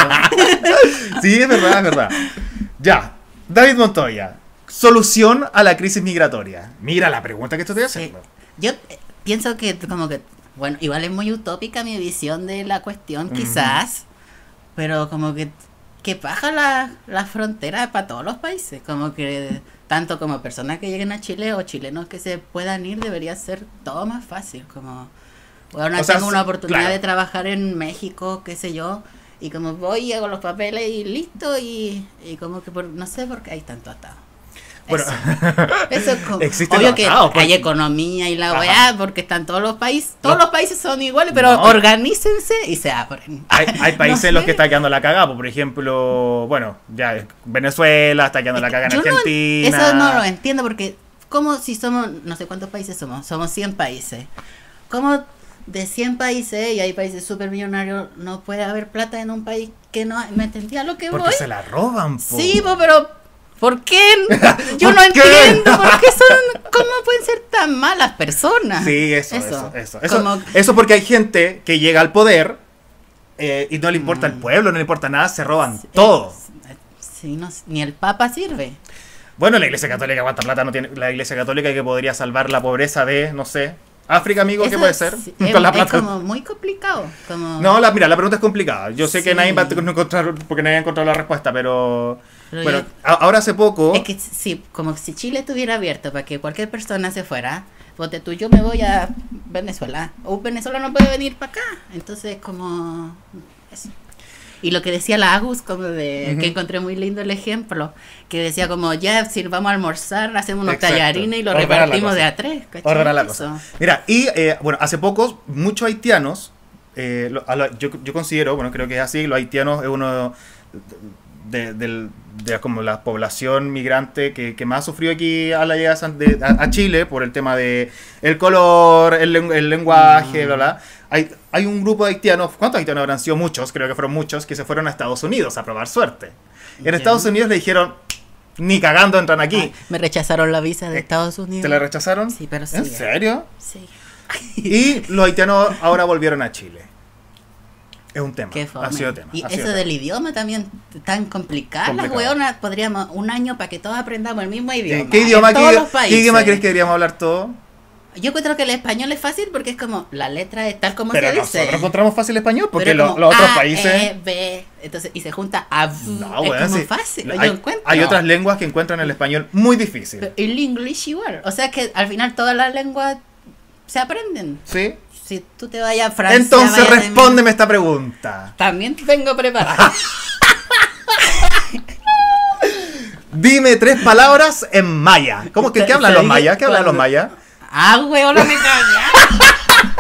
eso. Sí, es verdad, es verdad. Ya, David Montoya. Solución a la crisis migratoria. Mira la pregunta que estoy haciendo. Sí. Yo... Pienso que como que, bueno, igual es muy utópica mi visión de la cuestión, uh-huh. quizás, pero como que, que baja la, la frontera para todos los países, como que tanto como personas que lleguen a Chile o chilenos que se puedan ir, debería ser todo más fácil, como, bueno, o sea, tengo una oportunidad claro. de trabajar en México, qué sé yo, y como voy, hago los papeles y listo, y, y como que, por, no sé por qué hay tanto atado. Bueno, eso, eso es como, obvio que atado, hay economía y la weá, porque están todos los países, todos no. los países son iguales, pero no. organícense y se abren. Hay, hay países no en los que está quedando la cagada, por ejemplo, bueno, ya Venezuela está quedando la cagada en Argentina. No, eso no lo entiendo, porque como si somos, no sé cuántos países somos, somos cien países, como de cien países, y hay países súper millonarios, no puede haber plata en un país que no, ¿me entendía lo que porque voy? Porque se la roban, po. Sí, po, pero... ¿Por qué? Yo ¿Por no qué? entiendo por qué son, cómo pueden ser tan malas personas. Sí, eso, eso, eso. Eso, Como... eso porque hay gente que llega al poder eh, y no le importa mm. el pueblo, no le importa nada, se roban sí, todo. Sí, no, ni el Papa sirve. Bueno, la Iglesia Católica, ¿cuánta plata no tiene la Iglesia Católica que podría salvar la pobreza de, no sé, África, amigo? Eso, ¿qué puede ser? Sí, es, la plata. Es como muy complicado. Como... No, la, mira, la pregunta es complicada. Yo sé sí. que nadie va a encontrar, porque nadie ha encontrado la respuesta, pero... Pero bueno, yo, ahora hace poco... Es que sí, como si Chile estuviera abierto para que cualquier persona se fuera, ponte tú, yo me voy a Venezuela, o Venezuela no puede venir para acá, entonces como... Eso. Y lo que decía la Agus, como de uh-huh. que encontré muy lindo el ejemplo, que decía como, ya, si vamos a almorzar, hacemos unos Exacto. tallarines y lo Ordena repartimos de a tres. Ordena la cosa. Mira, y eh, bueno, hace poco, muchos haitianos, eh, lo, a lo, yo, yo considero, bueno, creo que es así, los haitianos es uno... De, de, de como la población migrante que, que más sufrió aquí a la llegada de, a, a Chile por el tema de el color, el, el lenguaje, mm. bla, bla. Hay, hay un grupo de haitianos, ¿cuántos haitianos habrán sido? Muchos, creo que fueron muchos, que se fueron a Estados Unidos a probar suerte. Y en Estados Unidos le dijeron, ni cagando entran aquí. Ay, me rechazaron la visa de Estados Unidos. ¿Te la rechazaron? Sí, pero sí. ¿En serio? Sí. Y los haitianos ahora volvieron a Chile. Es un tema, ha sido tema. Y ha eso sido del tema. idioma también tan complicado. complicado. Las hueonas podríamos un año para que todos aprendamos el mismo idioma. ¿Qué idioma, qué, ¿qué idioma crees que deberíamos hablar todos? Yo creo que el español es fácil porque es como la letra es tal como pero se dice. Pero nosotros encontramos fácil el español porque lo, los otros A, países... E, B, entonces, y se junta a V, no, es bueno, como sí. fácil. Hay, yo encuentro. hay otras lenguas que encuentran el español muy difícil. Pero el inglés igual. O sea que al final todas las lenguas se aprenden. Sí. Si tú te vayas a Francia... Entonces respóndeme esta pregunta. También vengo preparada. Dime tres palabras en maya. ¿Cómo que qué hablan los mayas? ¿Qué hablan los mayas? Ah, güey, hola, me cagas.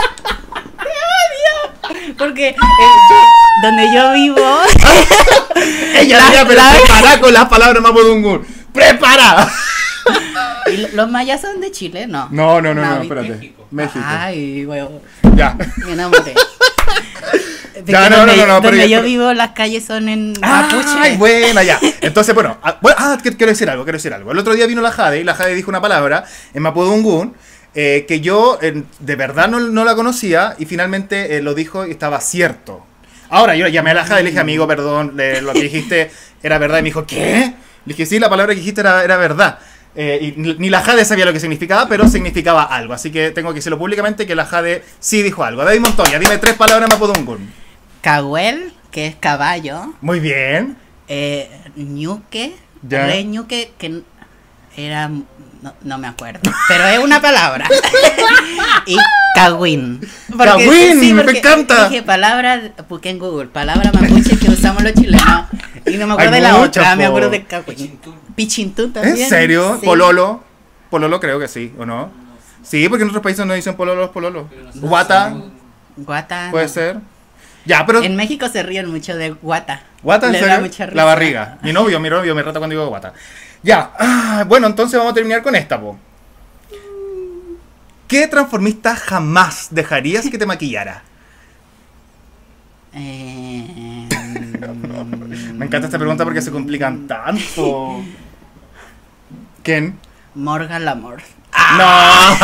Te odio. Porque eh, yo, donde yo vivo... Ella ya pero prepara con las palabras mapudungun. ¡Prepara! ¿Y los mayas son de Chile? No. No, no, no, no, no espérate. México. México. Ay, güey. Ya. Me enamoré. Ya, no, donde, no, no, no, donde pero, yo pero, vivo, las calles son en mapuche. Ay, buena, ya. Entonces, bueno, ah, bueno, ah, quiero decir algo, quiero decir algo. El otro día vino la Jade y la Jade dijo una palabra en mapudungun eh, que yo eh, de verdad no, no la conocía y finalmente eh, lo dijo y estaba cierto. Ahora, yo llamé a la Jade y le dije, amigo, perdón, le, lo que dijiste era verdad. Y me dijo, ¿qué? Le dije, sí, la palabra que dijiste era, era verdad. Eh, y ni ni la Jade sabía lo que significaba, pero significaba algo. Así que tengo que decirlo públicamente que la Jade sí dijo algo. David Montoya, dime tres palabras mapudungun. Cahuel, que es caballo. Muy bien. Eh, ñuque, Ya. re ñuque, que era... No, no me acuerdo, pero es una palabra. Y cagüín. Porque- Cagüín, me porque encanta. Dije palabra, busqué en Google, palabra mapuche que usamos los chilenos. Y no me acuerdo Hay de la muchas, otra, me po. acuerdo de cagüín. Pichintún también. ¿En serio? Sí. Pololo. Pololo creo que sí, ¿o no? Sí, porque en otros países no dicen pololo, pololo. Guata, Guata. puede no. ser. Ya, pero... En México se ríen mucho de guata. ¿Guata en Le da serio? mucha risa. La barriga. Mi novio, mi novio me rata cuando digo guata. Ya, ah, bueno, entonces vamos a terminar con esta, po. ¿Qué transformista jamás dejarías que te maquillara? Eh, Me encanta esta pregunta porque se complican tanto. ¿Quién? Morgan Lamor. No.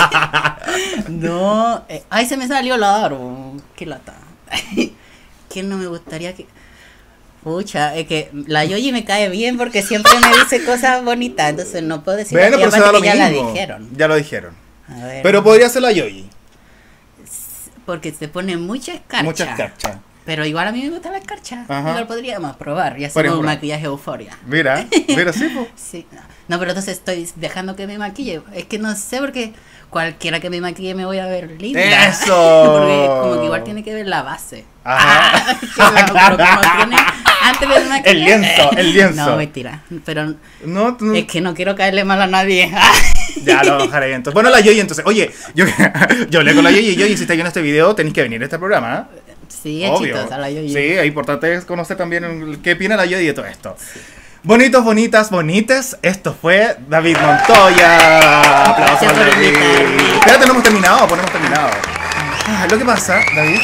No. eh, ay, se me salió largo. Qué lata. ¿Quién no me gustaría que.? Pucha, es que la Yoyi me cae bien porque siempre me dice cosas bonitas, entonces no puedo decir Bueno, así, pero se aparte da lo que ya la mismo. dijeron. Ya lo dijeron. A ver, Pero podría ser la Yoyi. porque se pone mucha escarcha. Mucha escarcha. Pero igual a mí me gusta la escarcha. Ajá. Lo podríamos probar y Por hacemos un ejemplo. maquillaje euforia. Mira, mira, sí, po. Sí. No, pero entonces estoy dejando que me maquille. Es que no sé porque cualquiera que me maquille me voy a ver linda. ¡Eso! Porque como que igual tiene que ver la base. Ajá. Que la- lo que uno tiene antes de maquillar. El lienzo, el lienzo. No, mentira. Pero No, tú no- es que no quiero caerle mal a nadie. Ya lo dejaré entonces. Bueno, la Yoyi entonces. Oye, yo, yo hablé con la Yoyi y Yoyi, si estáis viendo este video, tenéis que venir a este programa. ¿eh? Sí, es Obvio. chistosa la Yoyi. Sí, es importante conocer también qué opina la Yoyi de todo esto. Bonitos, bonitas, bonites. Esto fue David Montoya. Aplausos Gracias para por David. invitarme. Espérate, no hemos terminado, pues no hemos terminado. Ah, lo que pasa, David,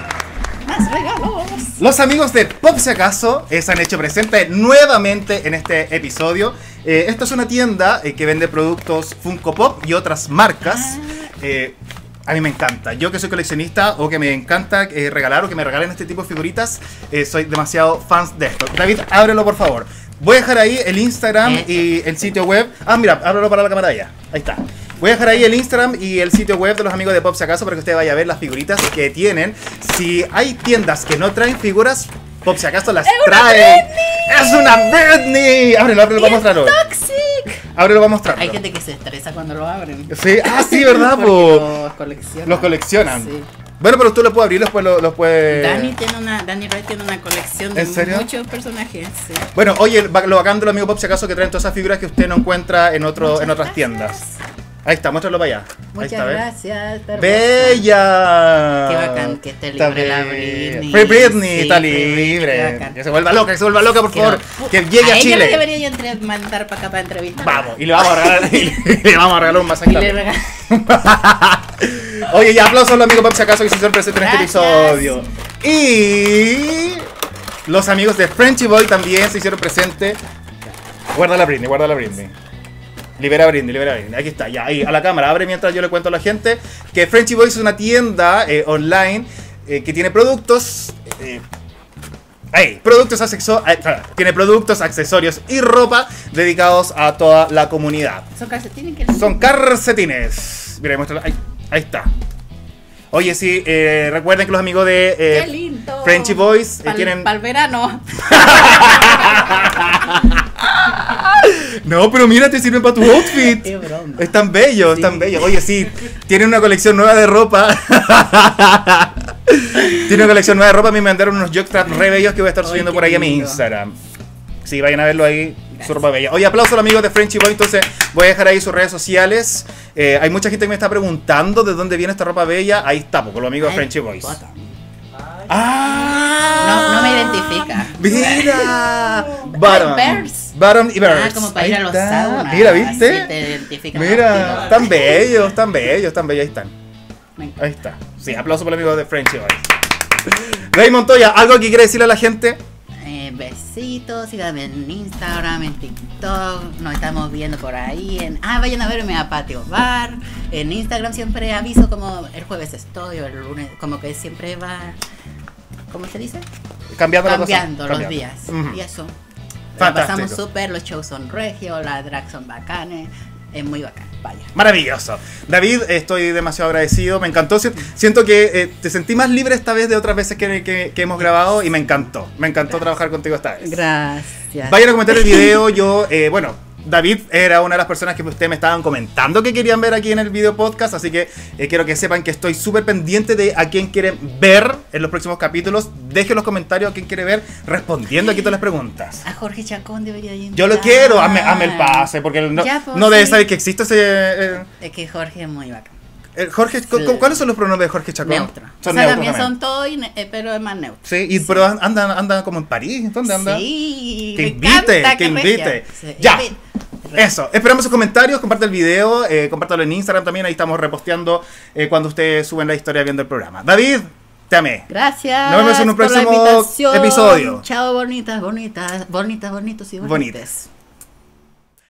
Más regalos. los amigos de Pop Si Acaso eh, se han hecho presentes nuevamente en este episodio. Eh, esta es una tienda eh, que vende productos Funko Pop y otras marcas. Eh, a mí me encanta. Yo que soy coleccionista o que me encanta eh, regalar o que me regalen este tipo de figuritas, eh, soy demasiado fans de esto. David, ábrelo por favor. Voy a dejar ahí el Instagram Eh. y el sitio web. Ah, mira, ábrelo para la cámara allá. Ahí está. Voy a dejar ahí el Instagram y el sitio web de los amigos de Pop Si Acaso para que usted vaya a ver las figuritas que tienen. Si hay tiendas que no traen figuras, Pop Si Acaso las trae. ¡Es una Britney! Ábrelo, ábrelo para mostrarlo. Toxic. Ábrelo para mostrarlo. Hay gente que se estresa cuando lo abren. Sí, ah, sí, ¿verdad? Porque po? los coleccionan. Los coleccionan. Sí. Bueno, pero tú los puedes abrir, los puedes... Los puedes... Dani tiene una, Dani Ray tiene una colección de ¿En serio? muchos personajes. Sí. Bueno, oye, va- lo bacán de los amigos Pop Si Acaso que traen todas esas figuras que usted no encuentra en, otro, Muchas en otras gracias. tiendas. Ahí está, muéstralo para allá. Ahí Muchas está, ¿ves? gracias. hermosa. ¡Bella! Qué bacán que esté Está libre la bien. Britney. Free Britney, Sí, está Free Britney, qué libre. bacán. Que se vuelva loca, que se vuelva loca, por Que favor. no- Que llegue a, ella Chile. le debería yo entre- mandar para acá para entrevistar. Vamos, y le vamos a regalar, y le vamos a regalar un masaje Y le también. regalo. Oye, ya aplausos a los amigos Pop Si Acaso que se hicieron presentes en este Gracias. episodio. Y los amigos de Frenchy Boy también se hicieron presentes. Guarda la Britney, guarda la Britney. Libera a Britney, libera a Britney. Aquí está, ya, ahí, a la cámara. Abre mientras yo le cuento a la gente que Frenchy Boy es una tienda eh, online eh, que tiene productos... eh, Ahí, productos accesorios, tiene productos, accesorios y ropa dedicados a toda la comunidad. Son calcetines que Son calcetines. Mira, muéstralo. Ahí, ahí está. Oye, sí, eh, recuerden que los amigos de ¡Qué eh, lindo! Frenchy Boys eh, Pal- tienen... Para el verano. No, pero mira, te sirven para tu outfit. Qué broma. Están bellos, Sí. están bellos. Oye, sí, tienen una colección nueva de ropa. Tienen una colección nueva de ropa. A mí me mandaron unos jockstraps re bellos que voy a estar Ay, subiendo qué por ahí a mi lindo. Instagram. Sí, vayan a verlo ahí, su ropa bella. Oye, aplausos a los amigos de Frenchy Boy. Entonces, voy a dejar ahí sus redes sociales. Eh, hay mucha gente que me está preguntando de dónde viene esta ropa bella. Ahí está, pues, con los amigos de Ay, Frenchy Boys. bota. ¡Ah! No, no me identifica. ¡Mira! Bottom. Bears. Bottom y Bears. Ah, como para ir a Ahí los está. saunas. Mira, ¿viste? Así te identifican Mira, rápido. tan bellos, tan bellos, tan bellos. Ahí están. Me encanta. Ahí está. Sí, aplauso para el amigo de Frenchy Boys. Rey Montoya, ¿algo que quiere decirle a la gente? Eh, besitos, síganme en Instagram, en TikTok, nos estamos viendo por ahí. En... Ah, vayan a verme a Patio Bar. En Instagram siempre aviso como el jueves estoy o el lunes, como que siempre va, ¿cómo se dice? Cambiando, la cosa. Cambiando los Cambiando. días. Ujú. Y eso. La pasamos Fantástico. súper, los shows son regios, las drags son bacanes, es muy bacán, vaya. Maravilloso. David, estoy demasiado agradecido, me encantó. Si- Siento que eh, te sentí más libre esta vez de otras veces que, que- que hemos grabado y me encantó. Me encantó trabajar contigo esta vez. Gracias. Vayan a comentar el video. Yo, eh, bueno, David era una de las personas que ustedes me estaban comentando que querían ver aquí en el video podcast, así que eh, quiero que sepan que estoy súper pendiente de a quién quieren ver en los próximos capítulos. Dejen los comentarios a quién quiere ver respondiendo aquí todas las preguntas. A Jorge Chacón debería ir. Yo lo quiero, hazme, hazme el pase, porque no, Ya, pues, no debes sí. saber que existe ese... eh, Es que Jorge es muy bacán. eh, Jorge, cu- Sí. cu- ¿cuáles son los pronombres de Jorge Chacón? Neutro. Son o sea, neutros también también. son todo, y ne- eh, pero es más neutro. Sí, y, pero anda, anda como en París. ¿Dónde anda? Sí, Que me invite, encanta, que qué invite. regia. Sí, Ya. invite. Eso, esperamos sus comentarios, comparte el video, eh, compártalo en Instagram también, ahí estamos reposteando eh, cuando ustedes suben la historia viendo el programa. David, te amé. Gracias. Nos vemos en un por la próximo invitación. episodio. Chao, bonitas, bonitas, bonitas, bonitos y Bonitas. bonitas.